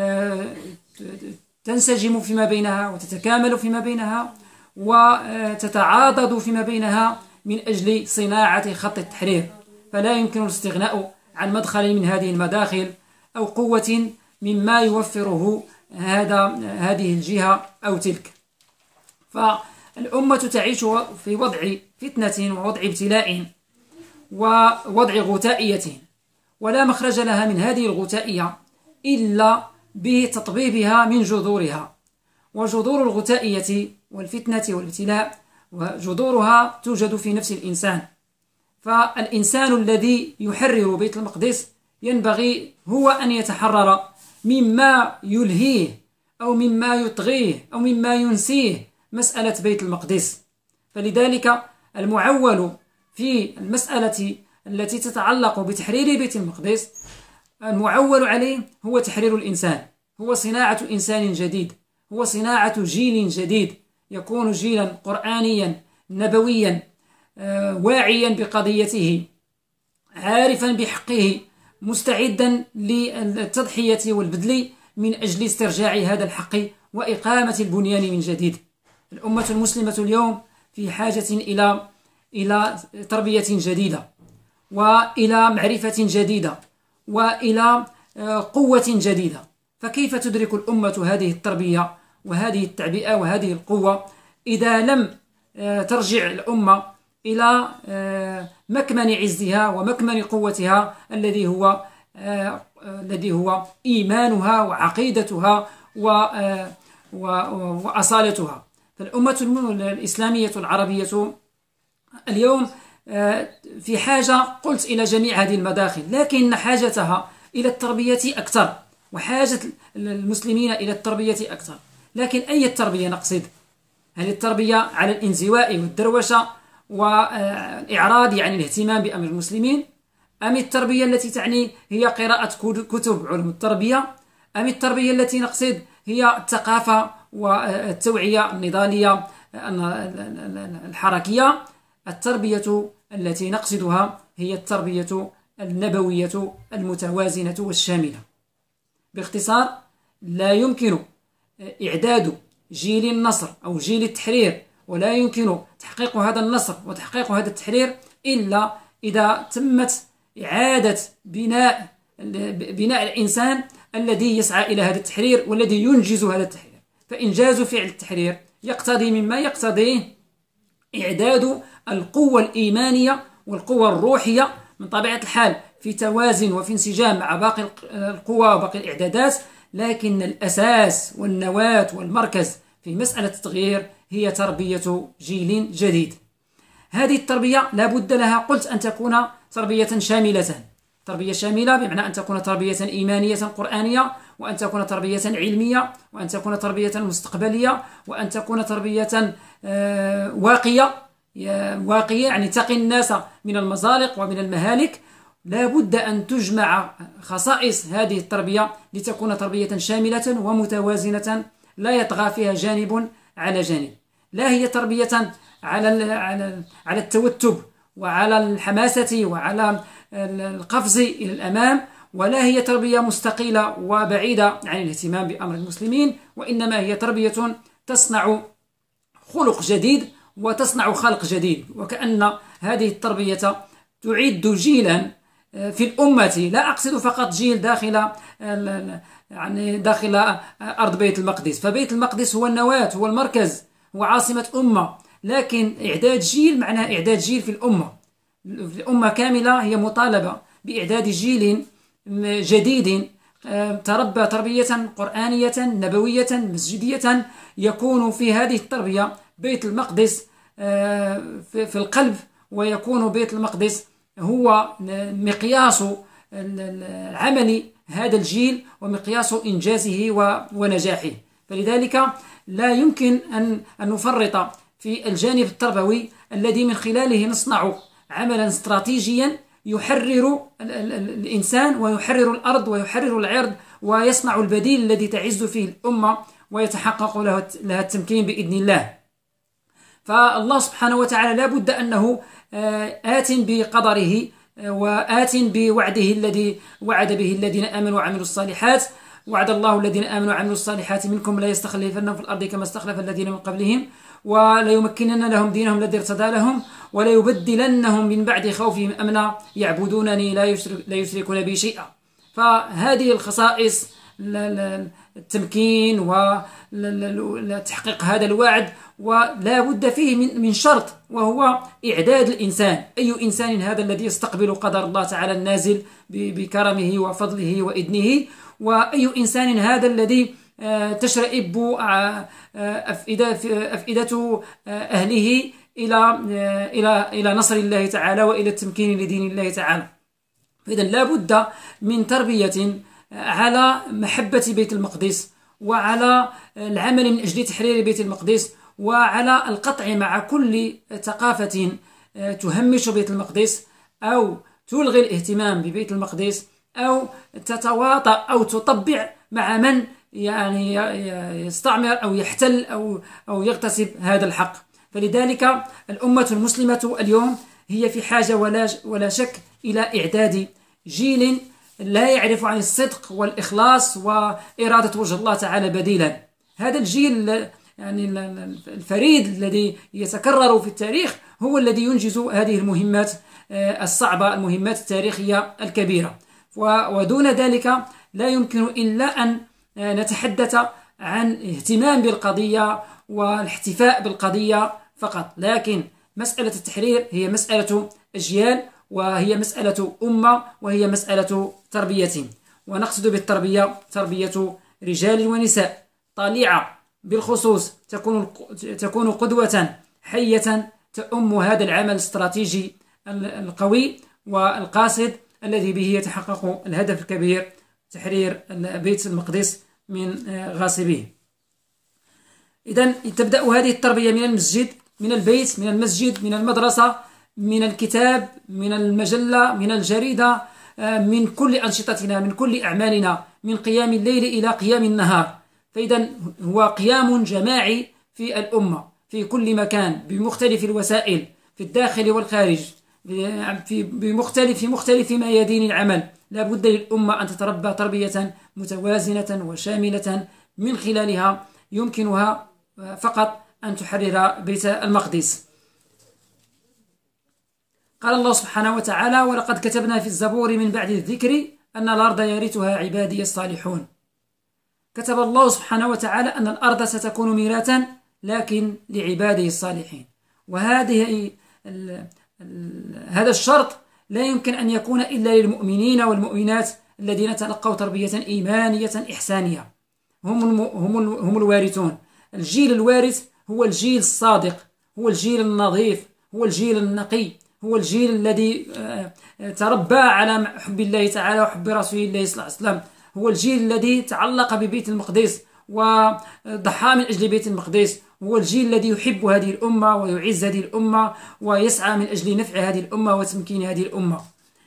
تنسجم فيما بينها وتتكامل فيما بينها وتتعاضد فيما بينها من أجل صناعة خط التحرير. فلا يمكن الاستغناء عن مدخل من هذه المداخل أو قوة مما يوفره هذه الجهة أو تلك. فالأمة تعيش في وضع فتنة ووضع ابتلاء ووضع غثائية، ولا مخرج لها من هذه الغثائية إلا بتطبيبها من جذورها. وجذور الغثائية والفتنة والابتلاء وجذورها توجد في نفس الإنسان. فالإنسان الذي يحرر بيت المقدس ينبغي هو أن يتحرر مما يلهيه أو مما يطغيه أو مما ينسيه مسألة بيت المقدس. فلذلك المعول في المسألة التي تتعلق بتحرير بيت المقدس، المعول عليه هو تحرير الإنسان، هو صناعة إنسان جديد، هو صناعة جيل جديد يكون جيلا قرآنيا نبويا واعيا بقضيته عارفا بحقه، مستعدا للتضحية والبذل من أجل استرجاع هذا الحق وإقامة البنيان من جديد. الأمة المسلمة اليوم في حاجة إلى تربية جديدة، وإلى معرفة جديدة، وإلى قوة جديدة. فكيف تدرك الأمة هذه التربية وهذه التعبئة وهذه القوة إذا لم ترجع الأمة إلى مكمن عزها ومكمن قوتها الذي هو إيمانها وعقيدتها وأصالتها؟ فالأمة الإسلامية العربية اليوم في حاجة، قلت، إلى جميع هذه المداخل، لكن حاجتها إلى التربية أكثر، وحاجة المسلمين إلى التربية أكثر. لكن أي التربية نقصد؟ هل التربية على الانزواء والدروشة والإعراض عن الاهتمام بأمر المسلمين؟ أم التربية التي تعني هي قراءة كتب علوم التربية؟ أم التربية التي نقصد هي الثقافة والتوعية النضالية الحركية؟ التربية التي نقصدها هي التربية النبوية المتوازنة والشاملة. باختصار، لا يمكن إعداد جيل النصر أو جيل التحرير، ولا يمكن تحقيق هذا النصر وتحقيق هذا التحرير إلا إذا تمت إعادة بناء الإنسان الذي يسعى إلى هذا التحرير والذي ينجز هذا التحرير. فإنجاز فعل التحرير يقتضي مما يقتضيه إعداد القوة الإيمانية والقوة الروحية من طبيعة الحال في توازن وفي انسجام مع باقي القوى وباقي الإعدادات. لكن الأساس والنواة والمركز في مسألة التغيير هي تربية جيل جديد. هذه التربية لا بد لها، قلت، أن تكون تربية شاملة. تربية شاملة بمعنى أن تكون تربية إيمانية قرآنية، وأن تكون تربية علمية، وأن تكون تربية مستقبلية، وأن تكون تربية واقية يعني تقي الناس من المزالق ومن المهالك. لا بد أن تجمع خصائص هذه التربية لتكون تربية شاملة ومتوازنة لا يطغى فيها جانب على جانب. لا هي تربية على التوتب وعلى الحماسة وعلى القفز إلى الأمام، ولا هي تربية مستقلة وبعيدة عن الاهتمام بأمر المسلمين، وإنما هي تربية تصنع خلق جديد وتصنع خلق جديد. وكأن هذه التربية تعد جيلا في الأمة، لا أقصد فقط جيل داخل أرض بيت المقدس، فبيت المقدس هو النواة، هو المركز، هو عاصمة أمة. لكن إعداد جيل معناه إعداد جيل في الأمة. الأمة كاملة هي مطالبة بإعداد جيل جديد تربى تربية قرآنية نبوية مسجدية، يكون في هذه التربية بيت المقدس في القلب، ويكون بيت المقدس هو مقياس العمل هذا الجيل ومقياس إنجازه ونجاحه. فلذلك لا يمكن أن نفرط في الجانب التربوي الذي من خلاله نصنع عملا استراتيجيا يحرر الإنسان ويحرر الأرض ويحرر العرض ويصنع البديل الذي تعز فيه الأمة ويتحقق لها التمكين بإذن الله. فالله سبحانه وتعالى لا بد أنه آت بقدره وآت بوعده الذي وعد به الذين آمنوا وعملوا الصالحات. وعد الله الذين آمنوا وعملوا الصالحات منكم لا يستخلفنهم في الأرض كما استخلف الذين من قبلهم وليمكنن لهم دينهم الذي ارتضى لهم وليبدلنهم من بعد خوفهم أمنا يعبدونني لا يشركون بي شيئا. فهذه الخصائص التمكين وتحقيق هذا الوعد، ولا بد فيه من شرط، وهو إعداد الإنسان. أي إنسان هذا الذي يستقبل قدر الله تعالى النازل بكرمه وفضله وإذنه؟ وأي إنسان هذا الذي تشرئب أفئدة أهله إلى نصر الله تعالى وإلى التمكين لدين الله تعالى؟ فإذا لا بد من تربية على محبة بيت المقدس، وعلى العمل من أجل تحرير بيت المقدس، وعلى القطع مع كل ثقافة تهمش بيت المقدس أو تلغي الاهتمام ببيت المقدس أو تتواطأ أو تطبع مع من يعني يستعمر أو يحتل أو يغتصب هذا الحق. فلذلك الأمة المسلمة اليوم هي في حاجة ولا شك إلى إعداد جيل لا يعرف عن الصدق والإخلاص وإرادة وجه الله تعالى بديلا. هذا الجيل يعني الفريد الذي يتكرر في التاريخ هو الذي ينجز هذه المهمات الصعبة، المهمات التاريخية الكبيرة. ودون ذلك لا يمكن إلا أن نتحدث عن اهتمام بالقضية والاحتفاء بالقضية فقط، لكن مسألة التحرير هي مسألة أجيال، وهي مسألة أمة، وهي مسألة تربية. ونقصد بالتربية تربية رجال ونساء طالعة بالخصوص تكون قدوة حية تؤم هذا العمل الاستراتيجي القوي والقاصد الذي به يتحقق الهدف الكبير تحرير بيت المقدس من غاصبيه. إذن تبدأ هذه التربية من المسجد، من البيت، من المسجد، من المدرسة، من الكتاب، من المجلة، من الجريدة، من كل أنشطتنا، من كل أعمالنا، من قيام الليل إلى قيام النهار. فإذا هو قيام جماعي في الأمة في كل مكان بمختلف الوسائل، في الداخل والخارج، في مختلف ميادين العمل. لا بد للأمة أن تتربى تربية متوازنة وشاملة من خلالها يمكنها فقط أن تحرر بيت المقدس. قال الله سبحانه وتعالى: ولقد كتبنا في الزبور من بعد الذكر أن الأرض يرثها عبادي الصالحون. كتب الله سبحانه وتعالى أن الأرض ستكون ميراثا لكن لعباده الصالحين، هذا الشرط لا يمكن أن يكون إلا للمؤمنين والمؤمنات الذين تلقوا تربية إيمانية إحسانية، هم الوارثون. الجيل الوارث هو الجيل الصادق، هو الجيل النظيف، هو الجيل النقي، هو الجيل الذي تربى على حب الله تعالى وحب رسول الله صلى الله عليه وسلم، هو الجيل الذي تعلق ببيت المقدس وضحى من أجل بيت المقدس، هو الجيل الذي يحب هذه الأمة ويعز هذه الأمة ويسعى من أجل نفع هذه الأمة وتمكين هذه الأمة.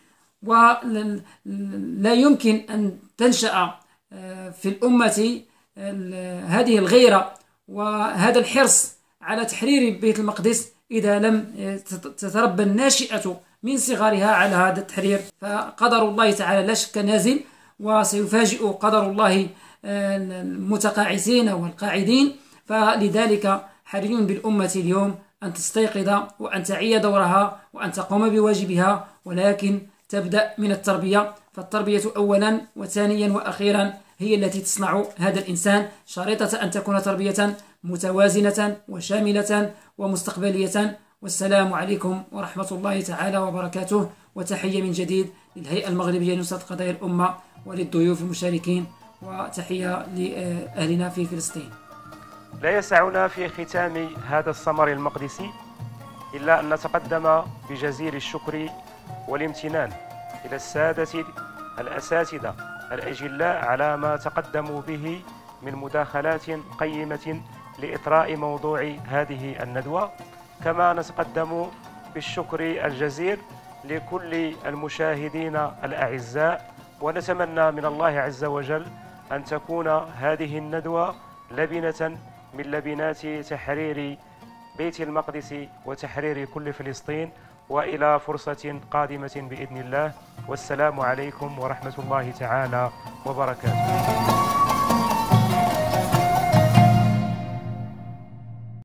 ولا يمكن أن تنشأ في الأمة هذه الغيرة وهذا الحرص على تحرير بيت المقدس إذا لم تتربى الناشئة من صغرها على هذا التحرير. فقدر الله تعالى لا شك نازل، وسيفاجئ قدر الله المتقاعسين والقاعدين. فلذلك حري بالأمة اليوم أن تستيقظ وأن تعي دورها وأن تقوم بواجبها، ولكن تبدأ من التربية. فالتربية أولا وثانيا وأخيرا هي التي تصنع هذا الإنسان، شريطة أن تكون تربية متوازنة وشاملة ومستقبلية. والسلام عليكم ورحمة الله تعالى وبركاته، وتحية من جديد للهيئة المغربية لنصرة قضايا الأمة وللضيوف المشاركين، وتحية لأهلنا في فلسطين. لا يسعنا في ختام هذا السمر المقدسي إلا أن نتقدم بجزيل الشكر والامتنان إلى السادة الأساتذة الأجلاء على ما تقدموا به من مداخلات قيمة لإطراء موضوع هذه الندوة. كما نتقدم بالشكر الجزيل لكل المشاهدين الأعزاء، ونتمنى من الله عز وجل أن تكون هذه الندوة لبنة من لبنات تحرير بيت المقدس وتحرير كل فلسطين، وإلى فرصة قادمة بإذن الله. والسلام عليكم ورحمة الله تعالى وبركاته.